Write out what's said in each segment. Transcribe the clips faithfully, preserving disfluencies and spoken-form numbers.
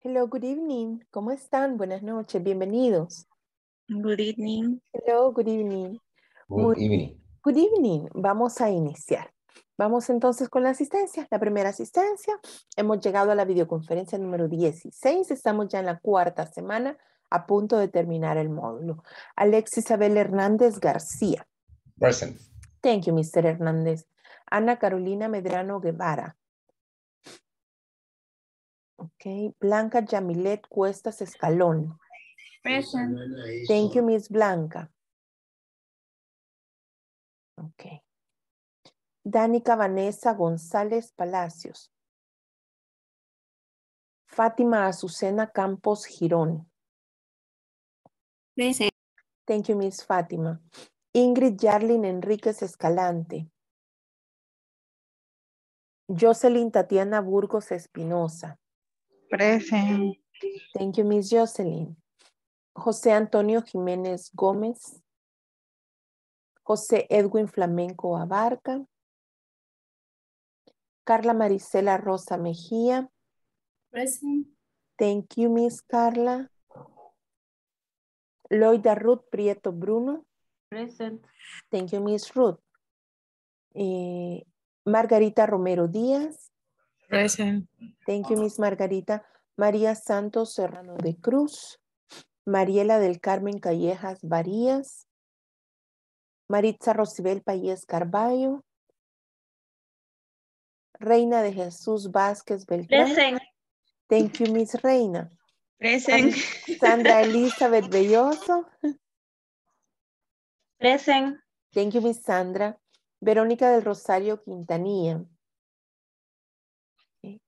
Hello, good evening. ¿Cómo están? Buenas noches, bienvenidos. Good evening. Hello, good evening. Good Muy, evening. good evening. Vamos a iniciar. Vamos entonces con la asistencia. La primera asistencia. Hemos llegado a la videoconferencia número dieciséis. Estamos ya en la cuarta semana, a punto de terminar el módulo. Alexis Abel Hernández García. Present. Thank you, mister Hernández. Ana Carolina Medrano Guevara. Ok. Blanca Yamilet Cuestas Escalón. Present. Thank you, Miss Blanca. Ok. Dánica Vanessa González Palacios. Fátima Azucena Campos Girón. Present. Thank you, Miss Fátima. Ingrid Yarlin Enríquez Escalante. Jocelyn Tatiana Burgos Espinosa. Present. Thank you, Miss Jocelyn. José Antonio Jiménez Gómez. José Edwin Flamenco Abarca. Carla Marisela Rosa Mejía. Present. Thank you, Miss Carla. Loida Ruth Prieto Bruno. Present. Thank you, Miss Ruth. Eh, Margarita Romero Díaz. Present. Thank you, Miss Margarita. María Santos Serrano de Cruz. Mariela del Carmen Callejas Varías. Maritza Rosibel Payés Carballo. Reina de Jesús Vázquez Beltrán. Present. Thank you, Miss Reina. Present. Sandra Elizabeth Belloso. Present. Thank you, Miss Sandra. Verónica del Rosario Quintanilla. Okay.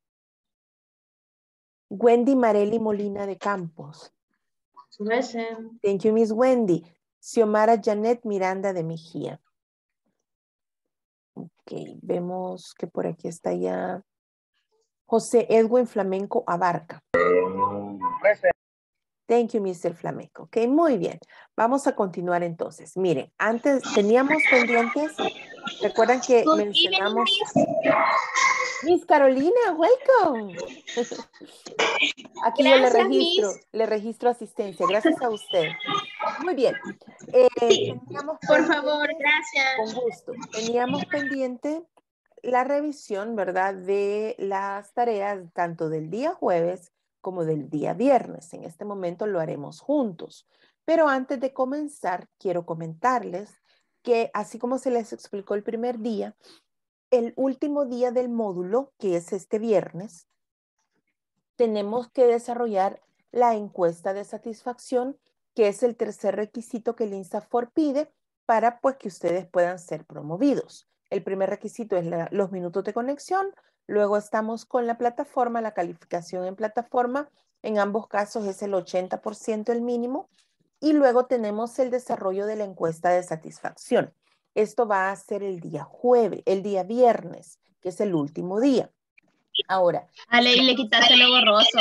Wendy Marely Molina de Campos. Present. Thank you, Miss Wendy. Xiomara Janet Miranda de Mejía. Ok, vemos que por aquí está ya José Edwin Flamenco Abarca. Present. Thank you, mister Flamenco. Ok, muy bien. Vamos a continuar entonces. Miren, antes teníamos pendientes. Recuerdan que mencionamos... Miss Carolina, welcome. Aquí yo le Gracias, registro, Miss. le registro asistencia. Gracias a usted. Muy bien. Eh, teníamos Por favor, pendientes, gracias. con gusto. Teníamos pendiente la revisión, ¿verdad? De las tareas tanto del día jueves como del día viernes. En este momento lo haremos juntos. Pero antes de comenzar, quiero comentarles que así como se les explicó el primer día, el último día del módulo, que es este viernes, tenemos que desarrollar la encuesta de satisfacción, que es el tercer requisito que el INSAFORP pide para pues, que ustedes puedan ser promovidos. El primer requisito es la, los minutos de conexión, luego estamos con la plataforma, la calificación en plataforma, en ambos casos es el ochenta por ciento el mínimo, y luego tenemos el desarrollo de la encuesta de satisfacción. Esto va a ser el día jueves, el día viernes, que es el último día. Ahora. Ale, y le quitaste lo borroso.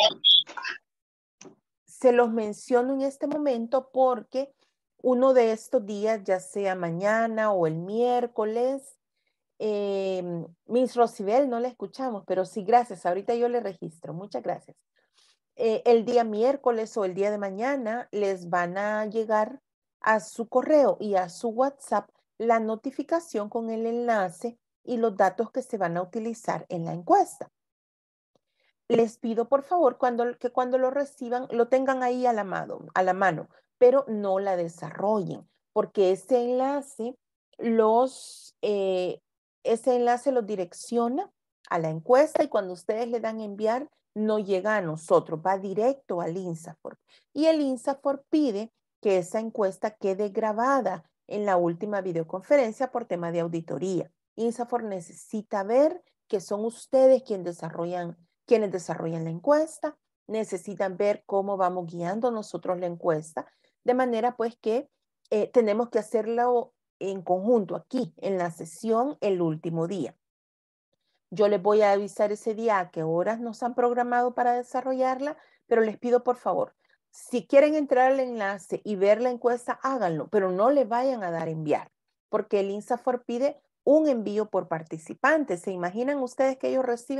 Se los menciono en este momento porque uno de estos días, ya sea mañana o el miércoles, eh, Miss Rosibel, no la escuchamos, pero sí, gracias. Ahorita yo le registro. Muchas gracias. Eh, el día miércoles o el día de mañana les van a llegar a su correo y a su WhatsApp la notificación con el enlace y los datos que se van a utilizar en la encuesta. Les pido por favor cuando, que cuando lo reciban lo tengan ahí a la, mano, a la mano, pero no la desarrollen, porque ese enlace los, eh, ese enlace los direcciona a la encuesta y cuando ustedes le dan enviar, no llega a nosotros, va directo al INSAFORP. Y el INSAFORP pide que esa encuesta quede grabada en la última videoconferencia por tema de auditoría. INSAFORP necesita ver que son ustedes quienes desarrollan quienes desarrollan la encuesta, necesitan ver cómo vamos guiando nosotros la encuesta, de manera pues que eh, tenemos que hacerlo en conjunto aquí, en la sesión, el último día. Yo les voy a avisar ese día a qué horas nos han programado para desarrollarla, pero les pido por favor, si quieren entrar al enlace y ver la encuesta, háganlo, pero no le vayan a dar enviar, porque el INSAFORP pide un envío por participante. ¿Se imaginan ustedes que ellos reciben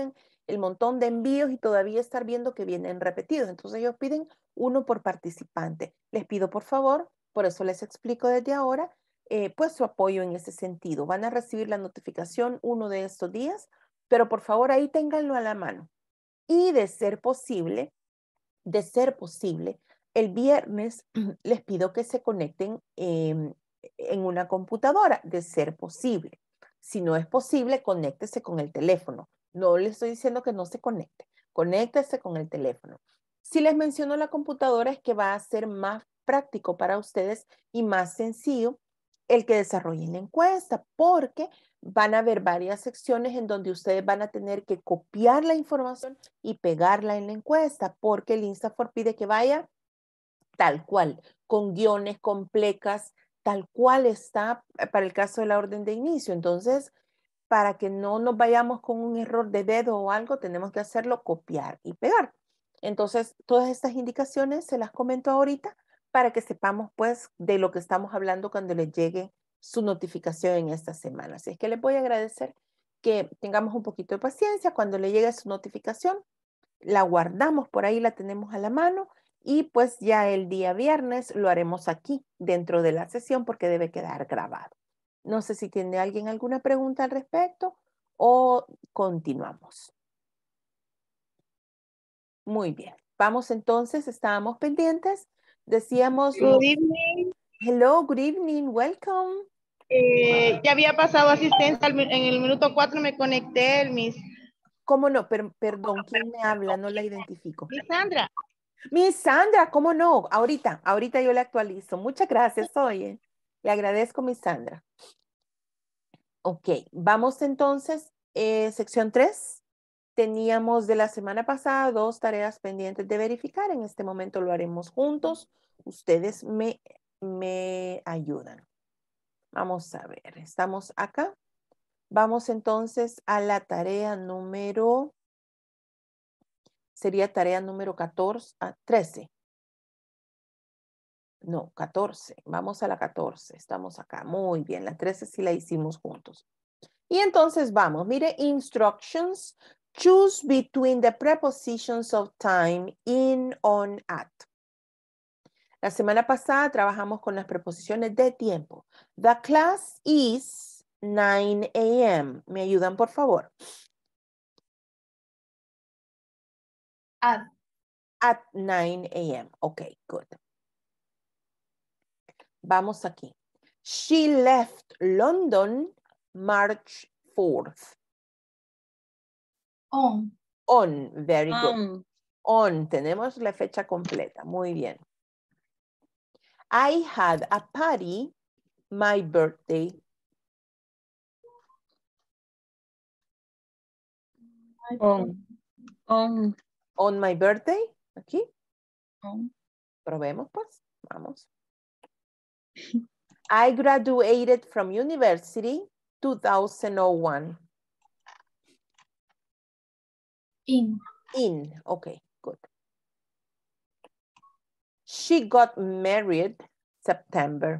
el montón de envíos y todavía estar viendo que vienen repetidos. Entonces ellos piden uno por participante. Les pido por favor, por eso les explico desde ahora, eh, pues su apoyo en ese sentido. Van a recibir la notificación uno de estos días, pero por favor ahí ténganlo a la mano. Y de ser posible, de ser posible, el viernes les pido que se conecten eh, en una computadora, de ser posible. Si no es posible, conéctese con el teléfono. No le estoy diciendo que no se conecte. Conéctese con el teléfono. Si les menciono la computadora es que va a ser más práctico para ustedes y más sencillo el que desarrollen la encuesta, porque van a haber varias secciones en donde ustedes van a tener que copiar la información y pegarla en la encuesta, porque el Instafor pide que vaya tal cual, con guiones, con plecas, tal cual está para el caso de la orden de inicio. Entonces, para que no nos vayamos con un error de dedo o algo, tenemos que hacerlo copiar y pegar. Entonces, todas estas indicaciones se las comento ahorita para que sepamos pues de lo que estamos hablando cuando les llegue su notificación en esta semana. Así es que les voy a agradecer que tengamos un poquito de paciencia. Cuando le llegue su notificación, la guardamos por ahí, la tenemos a la mano y pues ya el día viernes lo haremos aquí dentro de la sesión porque debe quedar grabado. No sé si tiene alguien alguna pregunta al respecto o continuamos. Muy bien. Vamos entonces, estábamos pendientes. Decíamos, Good evening. hello, good evening, welcome. Eh, ya había pasado asistencia al mi- en el minuto cuatro, me conecté, el Miss. ¿Cómo no? Per- perdón, ¿quién me habla? No la identifico. Miss Sandra. Miss Sandra, ¿cómo no? Ahorita, ahorita yo le actualizo. Muchas gracias, oye. Le agradezco, Miss Sandra. Ok, vamos entonces, eh, sección tres. Teníamos de la semana pasada dos tareas pendientes de verificar. En este momento lo haremos juntos. Ustedes me, me ayudan. Vamos a ver, estamos acá. Vamos entonces a la tarea número, sería tarea número catorce, ah, trece. No, catorce. Vamos a la catorce. Estamos acá. Muy bien. La trece sí la hicimos juntos. Y entonces vamos. Mire, instructions. Choose between the prepositions of time, in, on, at. La semana pasada trabajamos con las preposiciones de tiempo. The class is nine a m ¿Me ayudan, por favor? At. At nine a m Ok, good. Vamos aquí. She left London March fourth. On. On, very good. On. On, tenemos la fecha completa. Muy bien. I had a party, my birthday. On. On. On my birthday. Aquí. On. Probemos, pues. Vamos. I graduated from university two thousand one. In. In, okay, good. She got married September.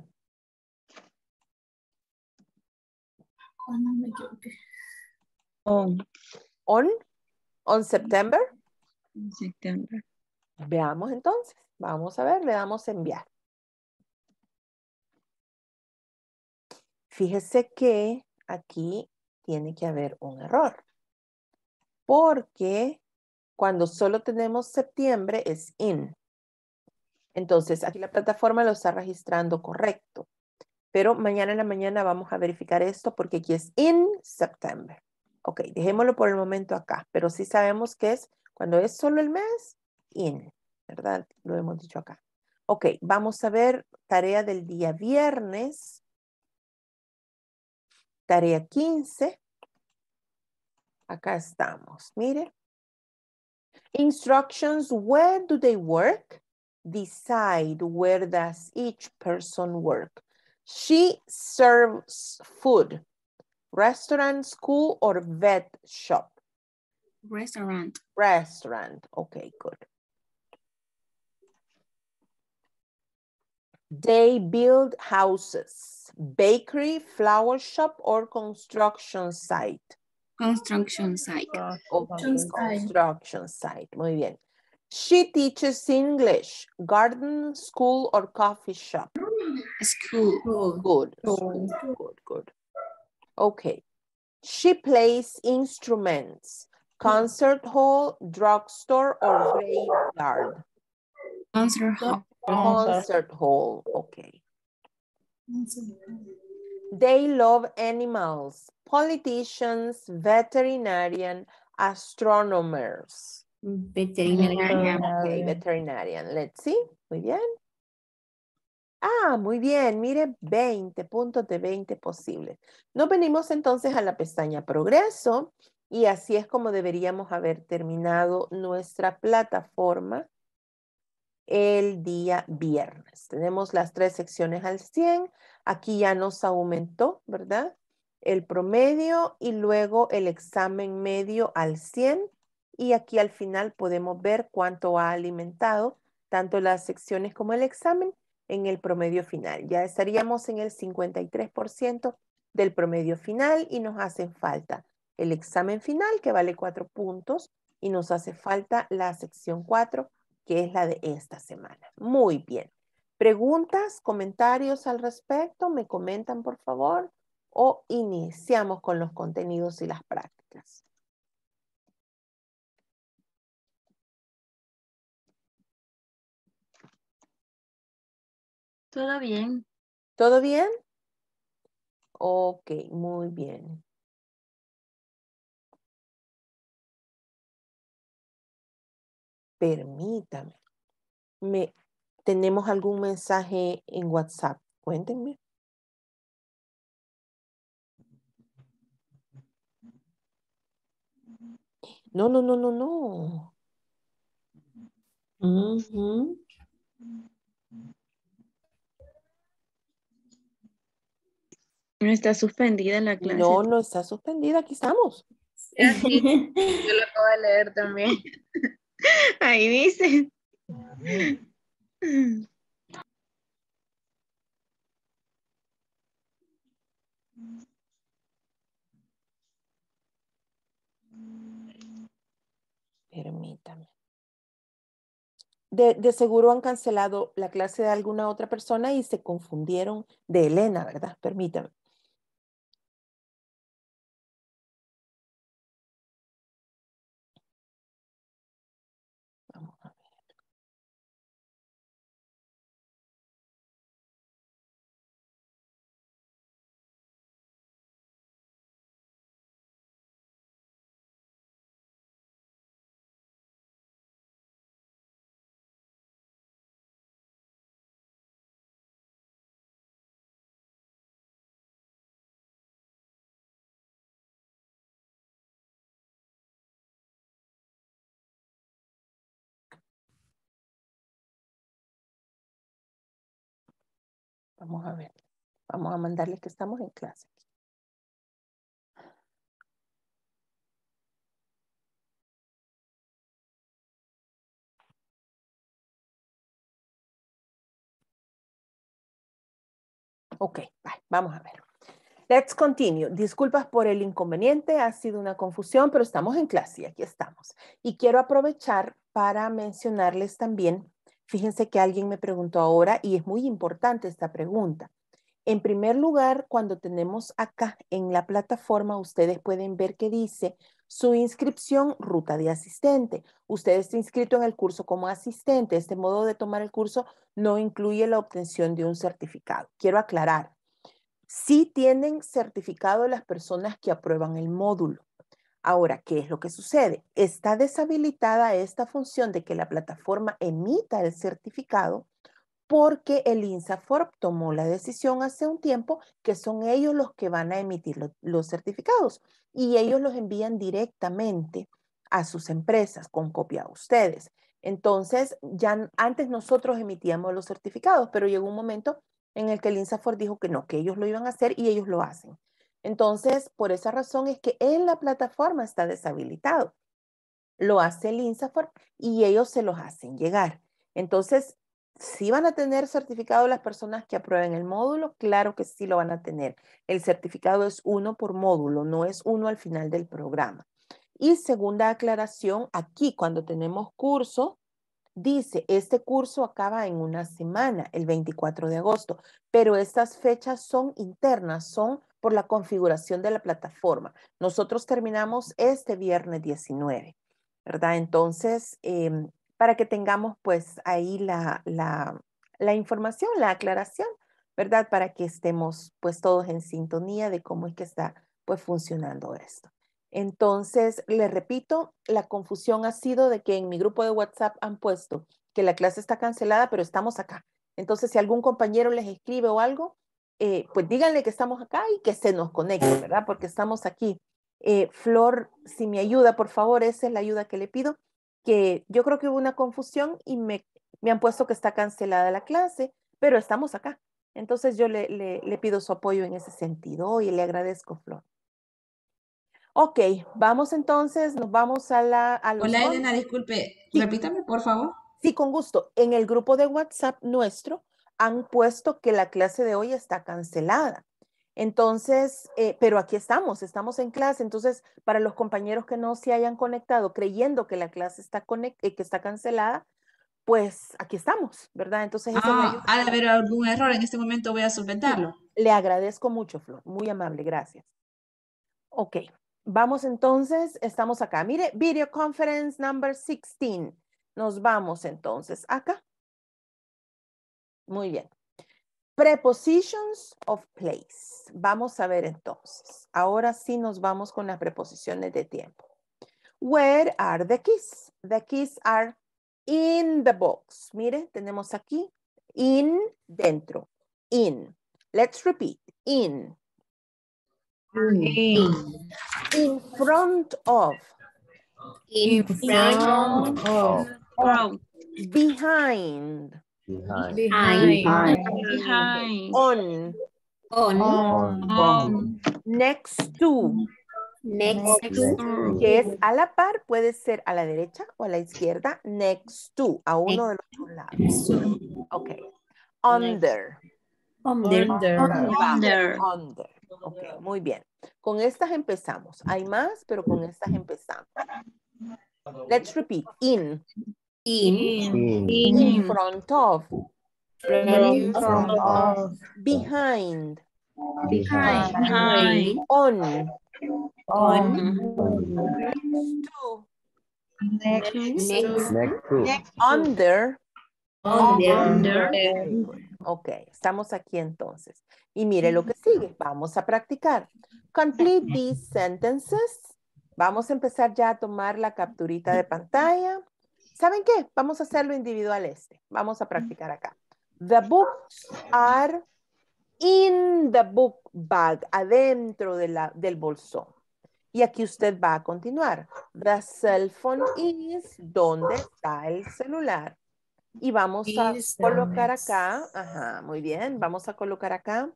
Oh, no me equivoqué. On. On, on September. In September. Veamos entonces. Vamos a ver, le damos a enviar. Fíjese que aquí tiene que haber un error. Porque cuando solo tenemos septiembre es in. Entonces, aquí la plataforma lo está registrando correcto. Pero mañana en la mañana vamos a verificar esto porque aquí es in September. Ok, dejémoslo por el momento acá. Pero sí sabemos que es cuando es solo el mes, in. ¿Verdad? Lo hemos dicho acá. Ok, vamos a ver tarea del día viernes. Tarea quince. Acá estamos. Mire. Instructions, where do they work? Decide where does each person work. She serves food. Restaurant, school, or vet shop? Restaurant. Restaurant. Okay, good. They build houses, bakery, flower shop, or construction site. Construction site. Okay, construction site. Muy bien. She teaches English, garden, school, or coffee shop. School. Good, school, good, good. Okay. She plays instruments, concert hall, drugstore, or graveyard. Concert hall. Concert hall, okay. They love animals, politicians, veterinarian, astronomers. Veterinarian. Okay, veterinarian. Let's see. Muy bien. Ah, muy bien. Mire, veinte puntos de veinte posibles. Nos venimos entonces a la pestaña Progreso y así es como deberíamos haber terminado nuestra plataforma el día viernes. Tenemos las tres secciones al cien. Aquí ya nos aumentó, ¿verdad? El promedio y luego el examen medio al cien. Y aquí al final podemos ver cuánto ha alimentado tanto las secciones como el examen en el promedio final. Ya estaríamos en el cincuenta y tres por ciento del promedio final y nos hacen falta el examen final que vale cuatro puntos y nos hace falta la sección cuatro que es la de esta semana. Muy bien. ¿Preguntas, comentarios al respecto? ¿Me comentan, por favor? ¿O iniciamos con los contenidos y las prácticas? Todo bien. ¿Todo bien? Ok, muy bien. Permítame. Me, ¿tenemos algún mensaje en WhatsApp? Cuéntenme. No, no, no, no, no. Uh-huh. No está suspendida la clase. No, no está suspendida. Aquí estamos. Yo lo acabo de leer también. Ahí dice. Permítame. De, de seguro han cancelado la clase de alguna otra persona y se confundieron de Elena, ¿verdad? Permítame. Vamos a ver. Vamos a ver. Vamos a mandarles que estamos en clase. Ok, bye. Vamos a ver. Let's continue. Disculpas por el inconveniente, ha sido una confusión, pero estamos en clase y aquí estamos. Y quiero aprovechar para mencionarles también, fíjense que alguien me preguntó ahora y es muy importante esta pregunta. En primer lugar, cuando tenemos acá en la plataforma, ustedes pueden ver que dice su inscripción, ruta de asistente. Usted está inscrito en el curso como asistente. Este modo de tomar el curso no incluye la obtención de un certificado. Quiero aclarar. Sí tienen certificado las personas que aprueban el módulo. Ahora, ¿qué es lo que sucede? Está deshabilitada esta función de que la plataforma emita el certificado porque el INSAFORP tomó la decisión hace un tiempo que son ellos los que van a emitir lo, los certificados y ellos los envían directamente a sus empresas con copia a ustedes. Entonces, ya antes nosotros emitíamos los certificados, pero llegó un momento en el que el INSAFORP dijo que no, que ellos lo iban a hacer y ellos lo hacen. Entonces, por esa razón es que en la plataforma está deshabilitado. Lo hace el INSAFORP y ellos se los hacen llegar. Entonces, ¿Sí van a tener certificado las personas que aprueben el módulo? Claro que sí lo van a tener. El certificado es uno por módulo, no es uno al final del programa. Y segunda aclaración, aquí cuando tenemos curso, dice, este curso acaba en una semana, el veinticuatro de agosto, pero estas fechas son internas, son por la configuración de la plataforma. Nosotros terminamos este viernes diecinueve, ¿verdad? Entonces, eh, para que tengamos pues ahí la, la, la información, la aclaración, ¿verdad? Para que estemos pues todos en sintonía de cómo es que está pues funcionando esto. Entonces, les repito, la confusión ha sido de que en mi grupo de WhatsApp han puesto que la clase está cancelada, pero estamos acá. Entonces, si algún compañero les escribe o algo, eh, pues díganle que estamos acá y que se nos conecte, ¿verdad? Porque estamos aquí. Eh, Flor, si me ayuda, por favor, esa es la ayuda que le pido, que yo creo que hubo una confusión y me, me han puesto que está cancelada la clase, pero estamos acá. Entonces, yo le, le, le pido su apoyo en ese sentido y le agradezco, Flor. Ok, vamos entonces, nos vamos a, la, a los... Hola Elena, disculpe, Sí. repítame por favor. Sí, con gusto. En el grupo de WhatsApp nuestro han puesto que la clase de hoy está cancelada. Entonces, eh, pero aquí estamos, estamos en clase. Entonces, para los compañeros que no se hayan conectado creyendo que la clase está, conect eh, que está cancelada, pues aquí estamos, ¿verdad? Entonces, esa es la Ah, ayuda. ha de haber algún error, en este momento voy a solventarlo. Le agradezco mucho, Flor. Muy amable, gracias. Ok, vamos entonces, estamos acá. Mire, video conference number sixteen. Nos vamos entonces acá. Muy bien. Prepositions of place. Vamos a ver entonces. Ahora sí nos vamos con las preposiciones de tiempo. Where are the keys? The keys are in the box. Mire, tenemos aquí in, dentro, in. Let's repeat, in. In. In front of. In front of. From. Behind. Behind. Behind. Behind. On. On. On. On. Next to. Next Next to. to. Que es a la par, puede ser a la derecha o a la izquierda. Next to, a uno de los dos lados. Ok. Under. Under. Under. Under. Ok, muy bien. Con estas empezamos. Hay más, pero con estas empezamos. Let's repeat. In. In. In. In. In In. front of. In Front front of. Behind. Behind. Behind. On. On. On. Next to. Next Next. Next to. Under. Under. Under. Very good. Ok, estamos aquí entonces. Y mire lo que sigue. Vamos a practicar. Complete these sentences. Vamos a empezar ya a tomar la capturita de pantalla. ¿Saben qué? Vamos a hacerlo individual este. Vamos a practicar acá. The books are in the book bag, adentro de la, del bolsón. Y aquí usted va a continuar. The cell phone is, ¿dónde está el celular? Y vamos a Is, colocar acá, ajá, muy bien, vamos a colocar acá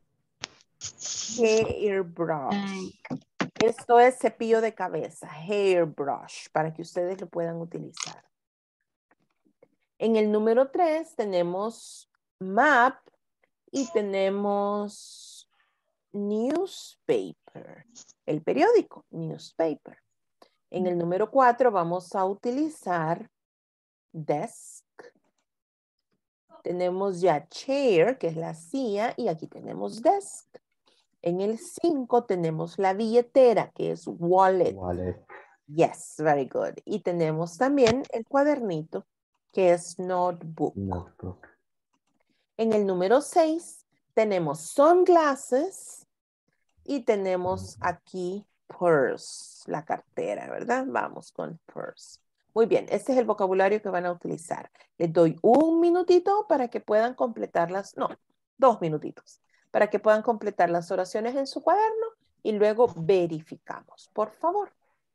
hairbrush. Esto es cepillo de cabeza, hairbrush, para que ustedes lo puedan utilizar. En el número tres tenemos map y tenemos newspaper, el periódico, newspaper. En el número cuatro vamos a utilizar desk. Tenemos ya chair, que es la silla, y aquí tenemos desk. En el cinco tenemos la billetera, que es wallet. Wallet. Yes, very good. Y tenemos también el cuadernito, que es notebook. Notebook. En el número seis tenemos sunglasses y tenemos aquí purse, la cartera, ¿verdad? Vamos con purse. Muy bien, este es el vocabulario que van a utilizar. Les doy un minutito para que puedan completar las, no, dos minutitos, para que puedan completar las oraciones en su cuaderno y luego verificamos, por favor.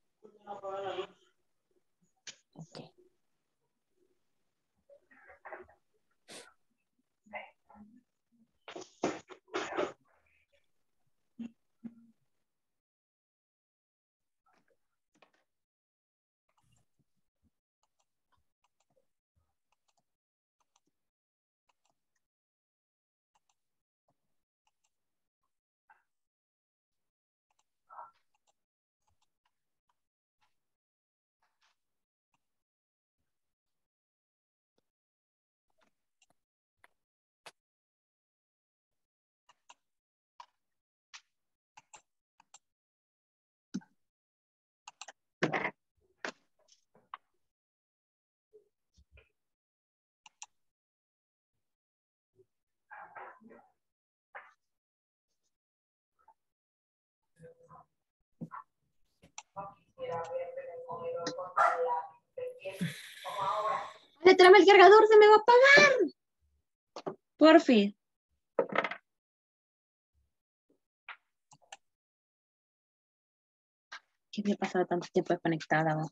Ok. Le tráeme el cargador, se me va a apagar. Por fin. ¿Qué me ha pasado tanto tiempo desconectada? ¿No?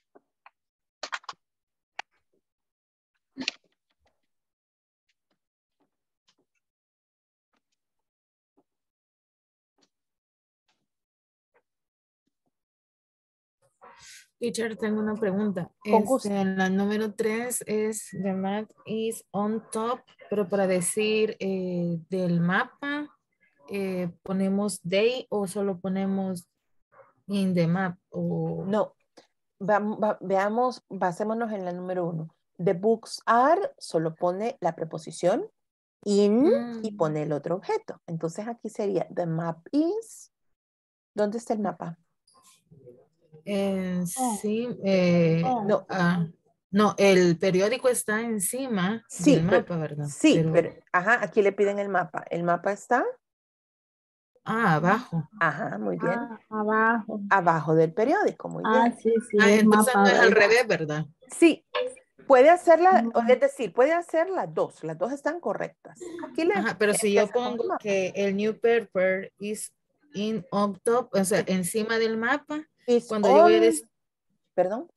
Teacher, tengo una pregunta. Con gusto. Este, la número tres es the map is on top, pero para decir eh, del mapa, eh, ponemos day o solo ponemos in the map. O... No, Vam- va- veamos, basémonos en la número uno. The books are, solo pone la preposición in y Mm, pone el otro objeto. Entonces aquí sería the map is. ¿Dónde está el mapa? eh, sí, eh, No, ah, no, el periódico está encima sí, del pero, mapa, ¿verdad? sí, Pero, pero, ajá, aquí le piden el mapa. El mapa está, ah, abajo. ajá, muy bien, Ah, abajo. abajo del periódico, muy Ah, bien. sí, sí, Ah, es entonces mapa. no es al Es- revés, ¿verdad? Sí, puede hacerla, o Mm. es decir, puede hacer las dos, las dos están correctas. Aquí le Ajá, pero si yo empezamos el pongo mapa. que el new paper is in on top, o sea, encima del mapa, Is cuando yo voy a on, decir perdón,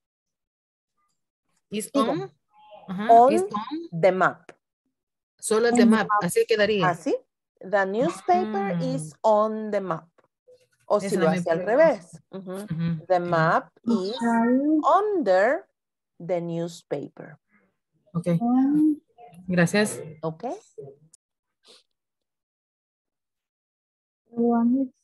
is digan, on, ajá, is on on, the map. solo the On the map, así quedaría. Así, the newspaper Ah, is on the map. O si esa lo era mi hace al pregunta. revés. Ujú. Ujú, The ok. map is child under the newspaper. Ok, on gracias. ¿Ok? one is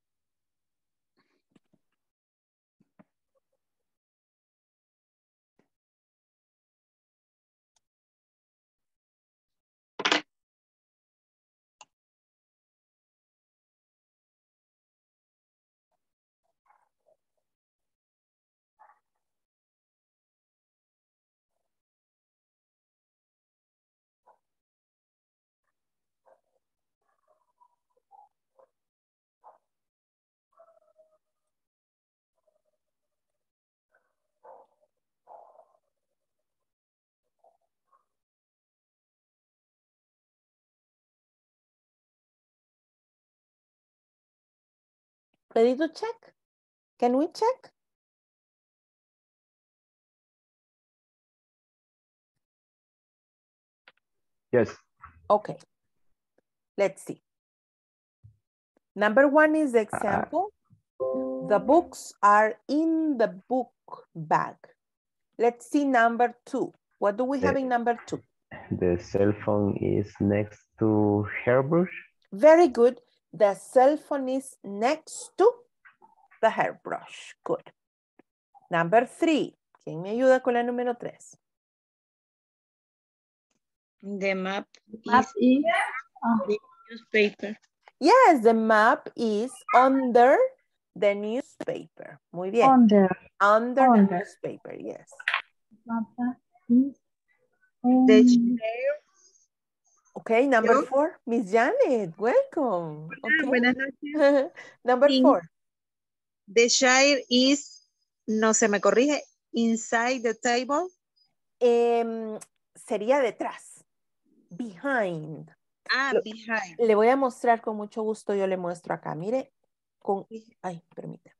Ready to check? Can we check? Yes. Okay. Let's see. Number one is the Uh, example. The books are in the book bag. Let's see number two. What do we have the, in number two? the cell phone is next to hairbrush. Very good. The cell phone is next to the hairbrush. Good. Number three. ¿Quién me ayuda con la número tres? The map map is is uh, the newspaper. Yes, the map is under the newspaper. Muy bien. under. Under the under. newspaper, yes. Mapa is The on. chair. Okay, number Yo. four. Miss Janet, welcome. Hola, Okay. buenas noches. Number Sí. four. The chair is, no se me corrige, inside the table. Em, sería detrás. Behind. Ah, Lo- behind. Le voy a mostrar con mucho gusto. Yo le muestro acá. Mire, con... Ay, permítame.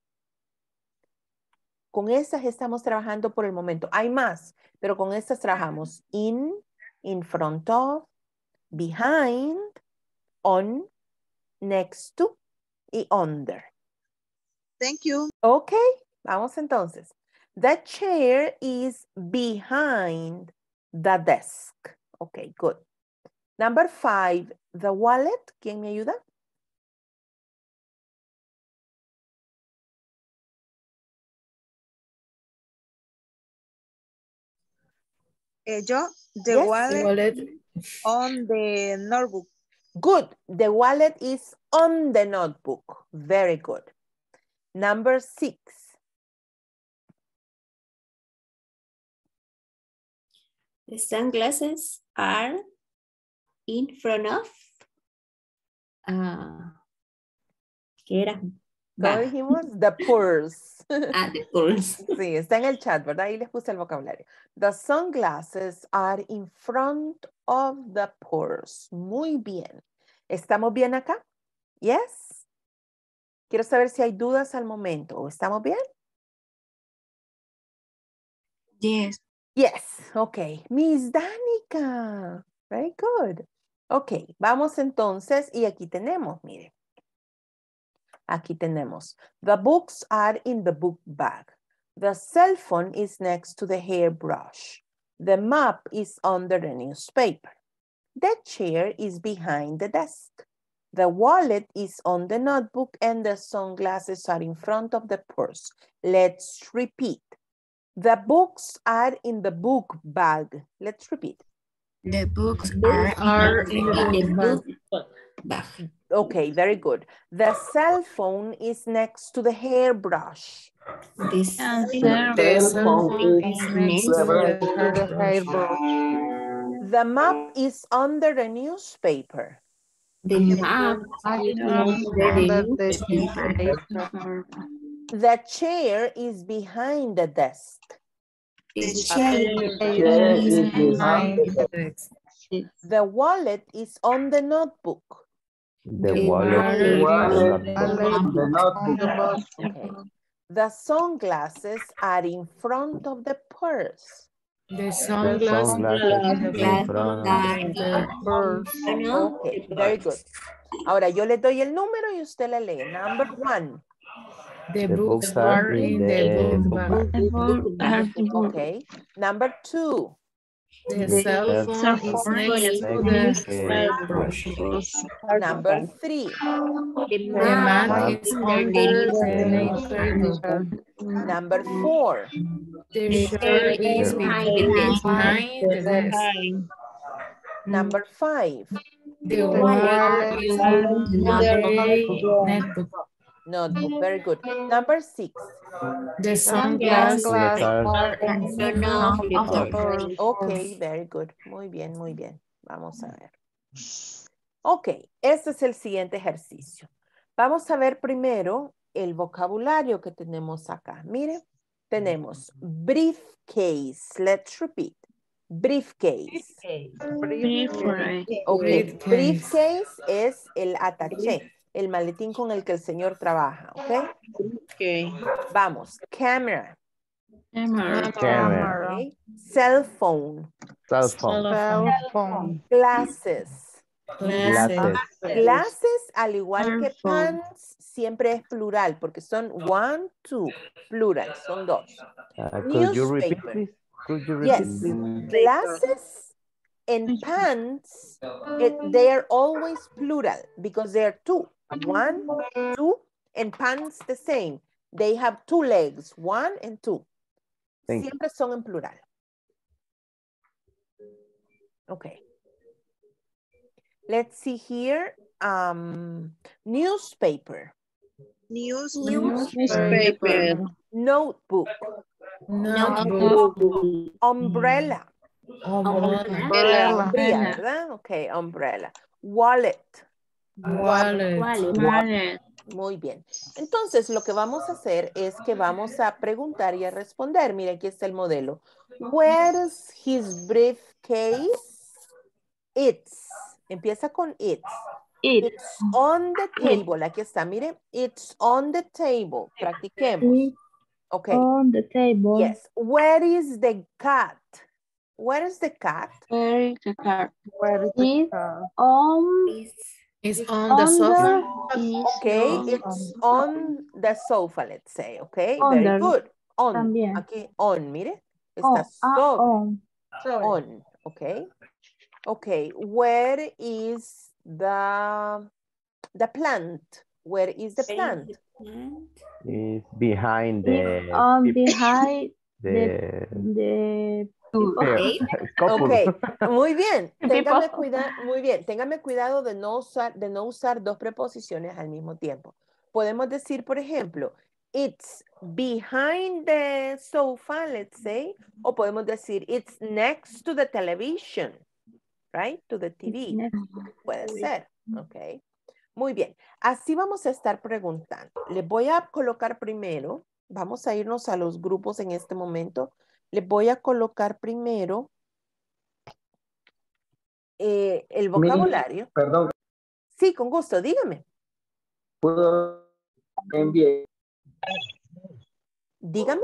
Con estas estamos trabajando por el momento. Hay más, pero con estas trabajamos in, in front of, behind, on, next to y under. Thank you. Ok, vamos entonces. The chair is behind the desk. Ok, good. Number five, the wallet. ¿Quién me ayuda? Eh, yo, the Yes. wallet Wallet. on the notebook. Good. The wallet is on the notebook. Very good. Number six. The sunglasses are in front of. Ah, ¿qué era? ¿Cómo Bag. dijimos? The purse. Ah, the purse. Sí, está en el chat, ¿verdad? Ahí les puse el vocabulario. The sunglasses are in front of the purse. Muy bien. ¿Estamos bien acá? Yes. Quiero saber si hay dudas al momento. ¿Estamos bien? Yes. Yes. Ok. Miss Danica. Very good. Ok. Vamos entonces. Y aquí tenemos, mire. Aquí tenemos. The books are in the book bag. The cell phone is next to the hairbrush. The map is under the newspaper. The chair is behind the desk. The wallet is on the notebook and the sunglasses are in front of the purse. Let's repeat. The books are in the book bag. Let's repeat. The books Books are, are in in the, the book book bag. Okay, very good. The cell phone is next to the hairbrush. This The cell phone is next to the hairbrush. The map is under the newspaper. the map is under the newspaper. The chair is behind the desk. The chair Is is behind the desk. The wallet is on the notebook. The The wallet wallet is on the notebook. Okay. The sunglasses are in front of the purse. The The sunglasses sunglasses in in front of the purse. Okay, very good. Ahora yo le doy el número y usted le lee. Number one. The The books books are are in in the the book book bag. bag. Okay. Number two. The The cell cell phone is phone next is to next the to the hairbrush. Number three. The The map mat is under the newspaper. Number four. The chair is behind behind the desk. Number five. The wallet is on the notebook. Notebook. Very good. Number six. The sunglasses Sunglasses are in front of the purse. Ok, very good. Muy bien, muy bien. Vamos a ver. Ok, este es el siguiente ejercicio. Vamos a ver primero el vocabulario que tenemos acá. Mire, tenemos briefcase. Let's repeat. Briefcase. Ok, Briefcase. briefcase es el attaché, el maletín con el que el señor trabaja. Ok. Vamos, camera. camera, Okay. Cell phone. cell phone, Glasses. glasses, Glasses, al igual que pants, siempre es plural porque son one, two, plural, son dos. Uh, could you repeat, Newspaper. please? Could you repeat, Yes, please? glasses and pants, it, they are always plural because they are two. One, two, and pants the same. They have two legs, one and two. Thank you. Siempre son en plural. Okay. Let's see here. Um, newspaper. News, Newspaper. Notebook. Notebook. Umbrella. Umbrella. Sombría, ¿verdad? Ok, umbrella. Wallet. Wallet. Wallet. Muy bien. Entonces, lo que vamos a hacer es que vamos a preguntar y a responder. Mira, aquí está el modelo. Where's his briefcase? It's. Empieza con it's. It's on the table. Aquí está, mire. It's on the table. Practiquemos. It's Okay. on the table. Yes. Where is the cat? Where is the cat? Where is the car? It's on, Is on the sofa. Okay, it's on the sofa, let's say. Okay, very Under. good. On. También. Aquí, on, mire. on, Está ah, sobre. on. On, okay. Okay, where is the, the plant? Where is the plant? Is behind the On people, behind the the Okay. couple. Ok, muy bien. Téngame cuidado, muy bien. Téngame cuidado de no usar, de no usar dos preposiciones al mismo tiempo. Podemos decir, por ejemplo, it's behind the sofa, let's say, o podemos decir it's next to the television, right? To the T V. next. Puede ser, ok. Muy bien, así vamos a estar preguntando. Les voy a colocar primero, vamos a irnos a los grupos en este momento. Les voy a colocar primero eh, el vocabulario. Perdón, Sí, con gusto, dígame. pudo enviar, Dígame.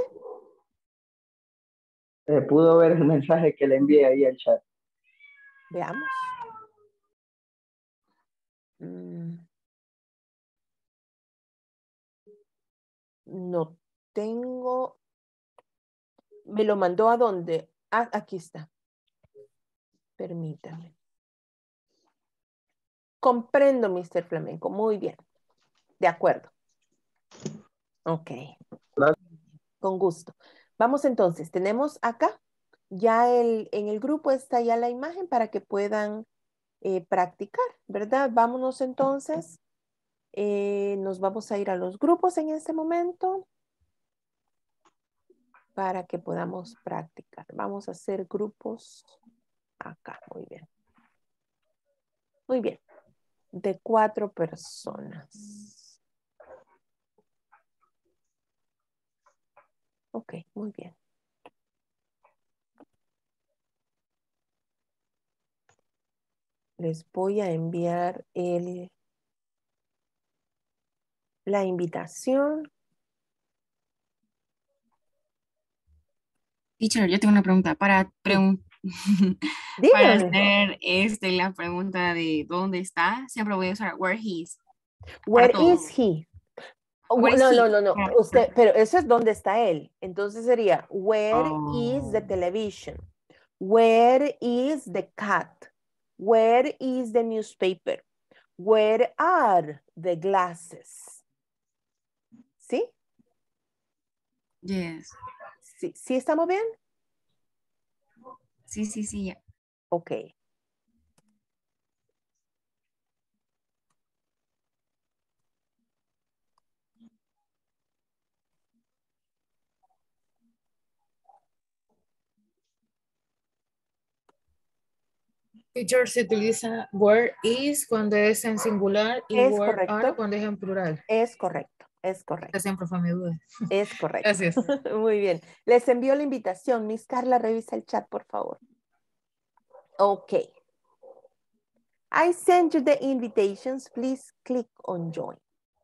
eh, pudo ver el mensaje que le envié ahí al chat. Veamos. Mm. No tengo. ¿Me lo mandó a dónde? Ah, aquí está. Permítame. Comprendo, mister Flamenco. Muy bien. De acuerdo. Ok. Gracias. Con gusto. Vamos entonces. Tenemos acá ya el, en el grupo está ya la imagen para que puedan eh, practicar, ¿verdad? Vámonos entonces. Eh, nos vamos a ir a los grupos en este momento para que podamos practicar. Vamos a hacer grupos acá. Muy bien. Muy bien. De cuatro personas. Ok, muy bien. Les voy a enviar el, la invitación. Teacher, yo tengo una pregunta para, pregun- para Dígame. hacer este, la pregunta de dónde está. Siempre voy a usar where he is. Para Where todo. is he? Where is No, he? no, no, no. Usted, pero eso es dónde está él. Entonces sería, where is the Oh, television? Where is the cat? Where is the newspaper? Where are the glasses? ¿Sí? yes. ¿Sí, ¿sí estamos bien? Sí, sí, sí. ya. Ok. Teacher, se utiliza where is cuando es en singular y Es where are correcto. cuando es en plural. Es correcto. Es Esta correcto. siempre fue mi duda. Es correcto. Gracias. Muy bien. Les envío la invitación. Miss Carla, revisa el chat, por favor. Ok. I sent you the invitations. Please click on join.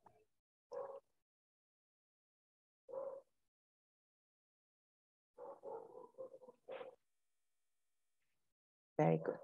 Very good.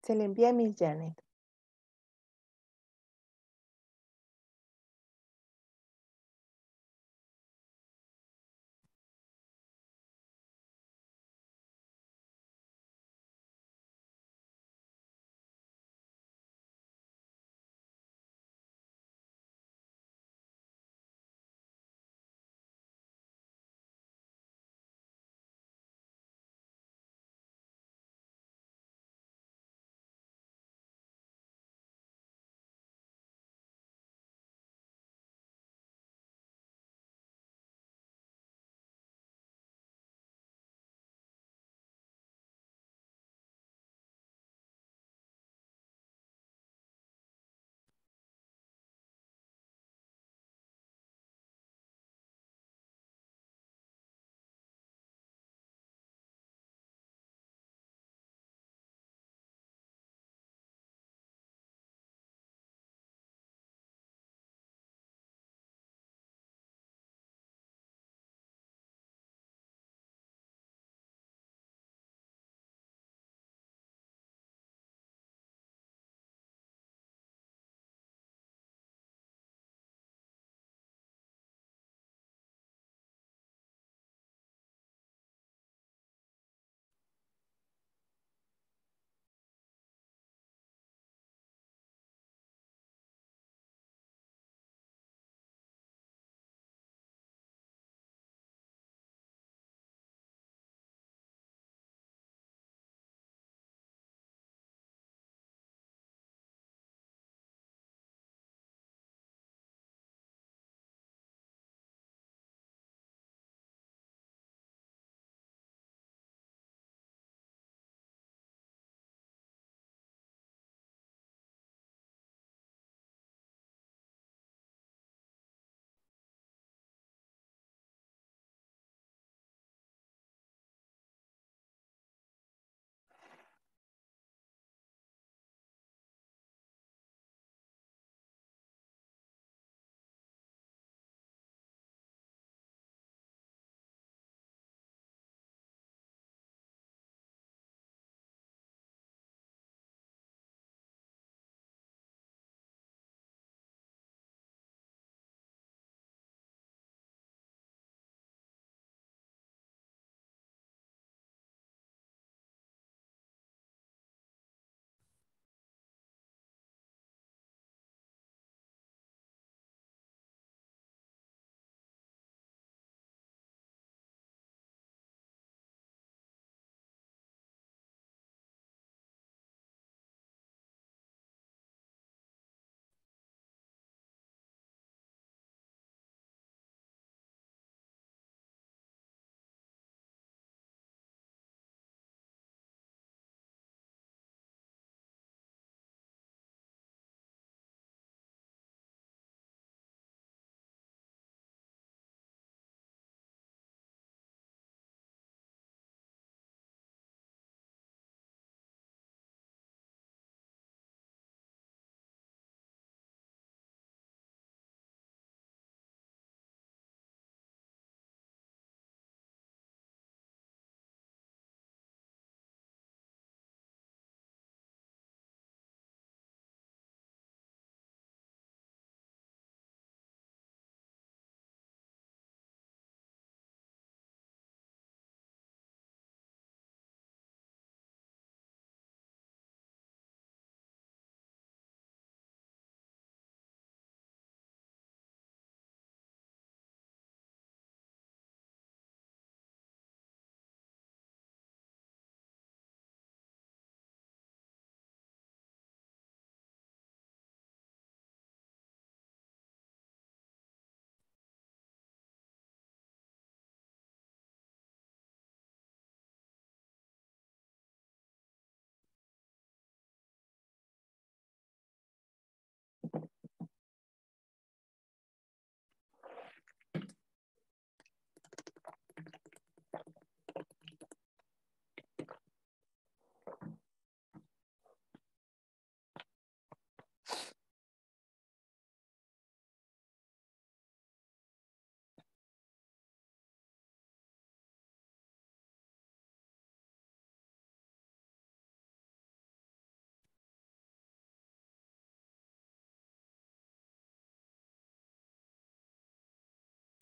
Se le envía a Miss Janet.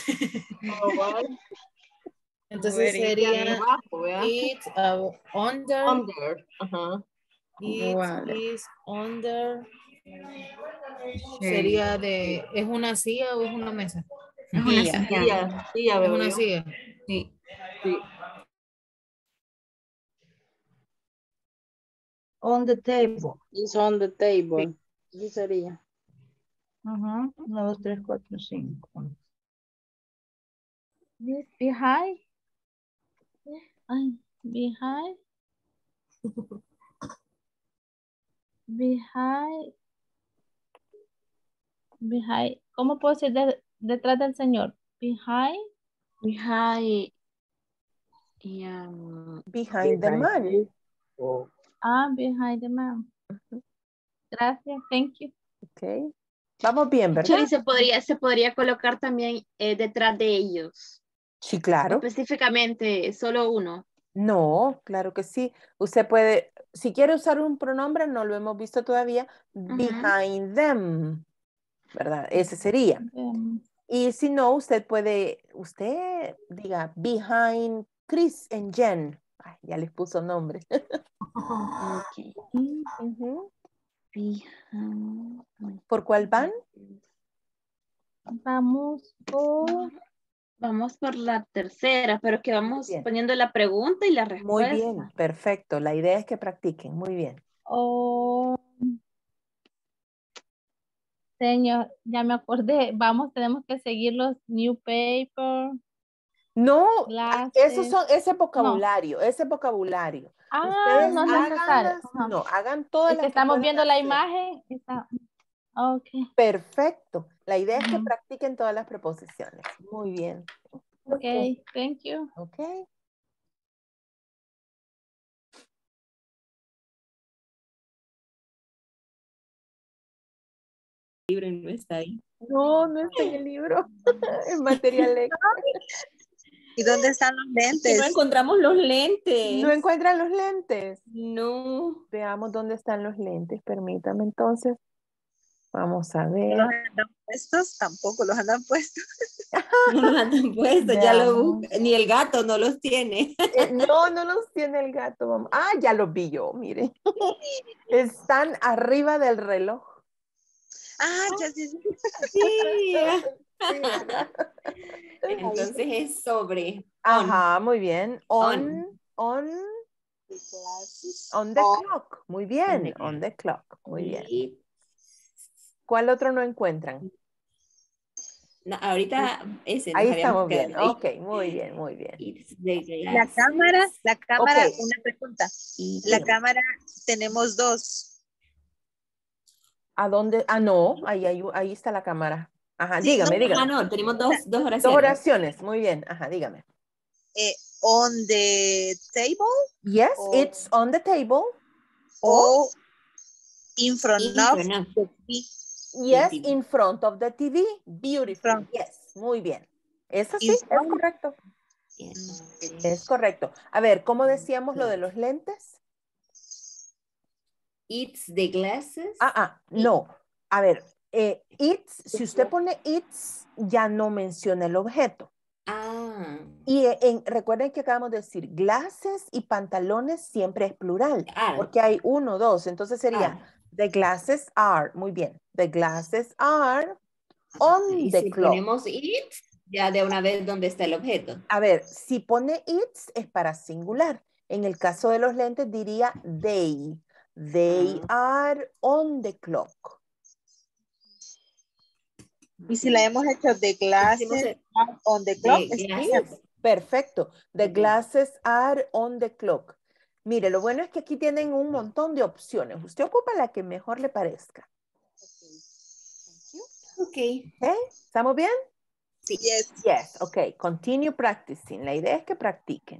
Entonces Ver, sería abajo, ¿verdad? it uh, under. Under. Ajá. It Vale. is under. Sure. Sería de, ¿es una silla o es una mesa? Es una Silla. silla. Silla, silla, Es veo una yo. silla. Sí. Sí. On the table. It's on the table. ¿Qué sería? Ajá. Uno, dos, tres, cuatro, cinco. Be- Behind. Ay, behind. Behind. Behind. ¿Cómo puedo decir de- detrás del señor? Behind. Behind. Y, um, Behind the Behind man. it. O Ah, behind the man. Gracias. Thank you. Ok. Vamos bien, ¿verdad? Chori, se podría, se podría colocar también eh, detrás de ellos. Sí, claro. Específicamente, solo uno. No, claro que sí. Usted puede, si quiere usar un pronombre, no lo hemos visto todavía, behind them, ¿verdad? Ese sería. Em, Y si no, usted puede, usted diga behind Chris and Jen. Ay, ya les puso nombre. Ok. Ujú. Behind. ¿Por cuál van? Vamos por. Vamos por la tercera, pero que vamos bien. poniendo la pregunta y la Muy respuesta. bien, perfecto. La idea es que practiquen. Muy bien. Oh, señor, ya me acordé. Vamos, tenemos que seguir los newspaper, No, esos glasses. son, ese vocabulario, ese vocabulario. Ah, Ustedes no es necesario. háganlas, Ajá. no, hagan todas Es que las que estamos puedan viendo la hacer. imagen. Está. Ok. Perfecto. La idea es que Ujú. practiquen todas las preposiciones. Muy bien. Ok, thank you. Ok. Libre no está ahí. No, no está en el libro. El material extra. ¿Y dónde están los Que no lentes? encontramos los lentes. No encuentran los lentes. No. Veamos dónde están los lentes. Permítame entonces. Vamos a ¿No ver. los andan puestos? Tampoco los andan puestos. No los han puesto, ya lo Veamos. busca. Ni el gato no los tiene. Eh, no, no los tiene el gato. Vamos. Ah, ya los vi yo, mire. Están arriba del reloj. Ah, ya sí, sí. Sí. Sí, ¿verdad? Entonces es sobre. Ajá, muy bien. On, On. on, on the On. clock. Muy bien, on the clock. Muy bien. Y- ¿Cuál otro no encuentran? no, ahorita ese nos Ahí habíamos estamos quedado bien. ahí. Ok, muy bien, muy bien. It's the La glasses. cámara, la cámara, Ok. una pregunta. Y- La cámara, tenemos dos. ¿A dónde? Ah, no, ahí, ahí, ahí está la cámara. Ajá, Sí, dígame, no, Ah, dígame. no, tenemos dos, dos Dos oraciones. oraciones, muy bien. Ajá, dígame. eh, on the table Yes, o, it's on the table. O, o in front In of front of. the T V. yes, T V. in front of the T V. Beautiful. Front. Yes, muy bien. Eso sí, In es front. correcto. Yeah. Es correcto. A ver, ¿cómo decíamos lo de los lentes? It's the glasses. Ah, ah, no. A ver, eh, it's, si usted pone it's, ya no menciona el objeto. Ah. Y eh, en, recuerden que acabamos de decir glasses y pantalones siempre es plural, Are. porque hay uno, dos. Entonces sería Are. the glasses are. Muy bien. The glasses are on Y the si clock. ponemos it, ya de una vez dónde está el objeto. A ver, si pone it's es para singular. En el caso de los lentes diría they. They are on the clock. Y si la hemos hecho de Hicimos glasses el- are on the clock, de está Sí, glasses. perfecto. The glasses are on the clock. Mire, lo bueno es que aquí tienen un montón de opciones. Usted ocupa la que mejor le parezca. Ok. ¿Ok? ¿Estamos bien? Sí. Yes. Yes, ok. Continue practicing. La idea es que practiquen.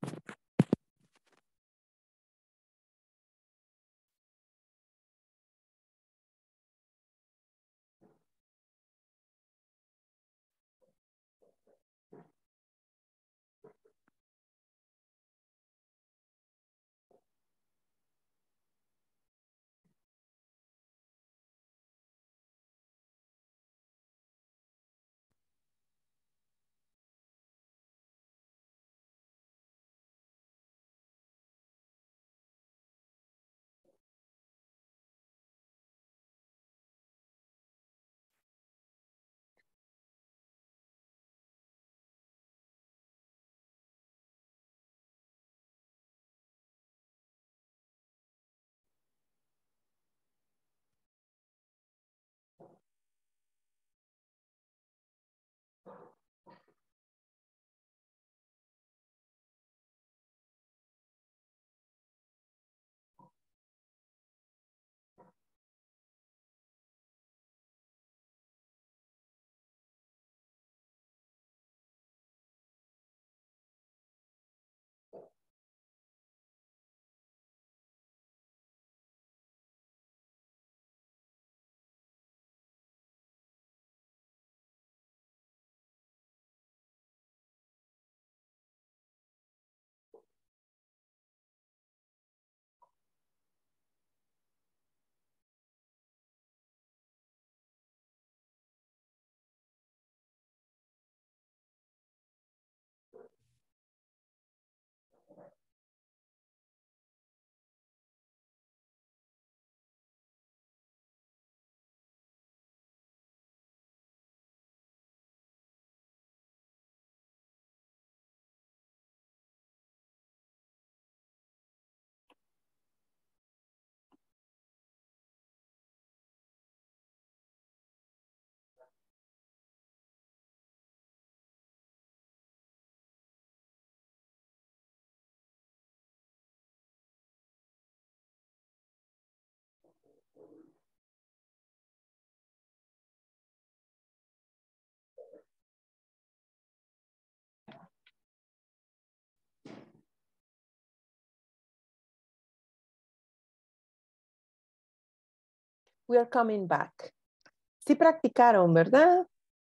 We are coming back. Sí practicaron, ¿verdad?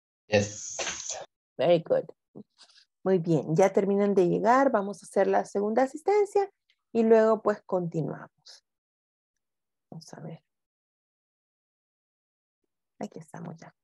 Yes. Very good. Muy bien, ya terminan de llegar. Vamos a hacer la segunda asistencia y luego pues continuamos. Vamos a ver. Aquí estamos ya.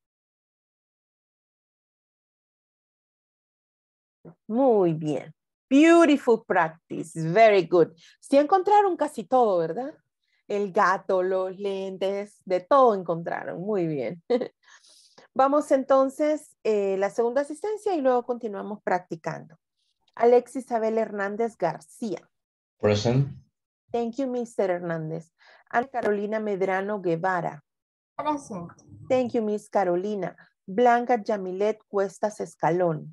Muy bien. Beautiful practice. Very good. Sí encontraron casi todo, ¿verdad? El gato, los lentes, de todo encontraron. Muy bien. Vamos entonces eh, la segunda asistencia y luego continuamos practicando. Alexis Isabel Hernández García. Present. Thank you, mister Hernández. Ana Carolina Medrano Guevara. Present. Thank you, Miss Carolina. Blanca Yamilet Cuestas Escalón.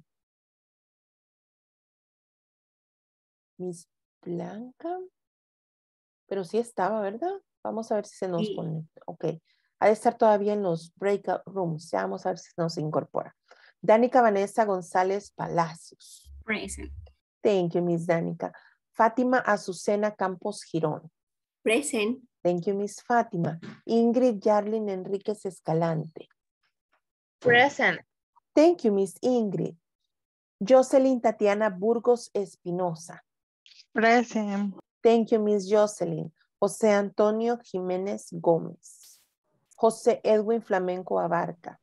Miss Blanca. Pero sí estaba, ¿verdad? Vamos a ver si se nos Sí. conecta. Ok. Ha de estar todavía en los breakout rooms. Ya vamos a ver si nos incorpora. Danica Vanessa González Palacios. Present. Thank you, Miss Danica. Fátima Azucena Campos Girón. Present. Thank you, Miss Fátima. Ingrid Yarlin Enríquez Escalante. Present. Thank you, Miss Ingrid. Jocelyn Tatiana Burgos Espinosa. Present. Thank you, Miss Jocelyn. José Antonio Jiménez Gómez. José Edwin Flamenco Abarca.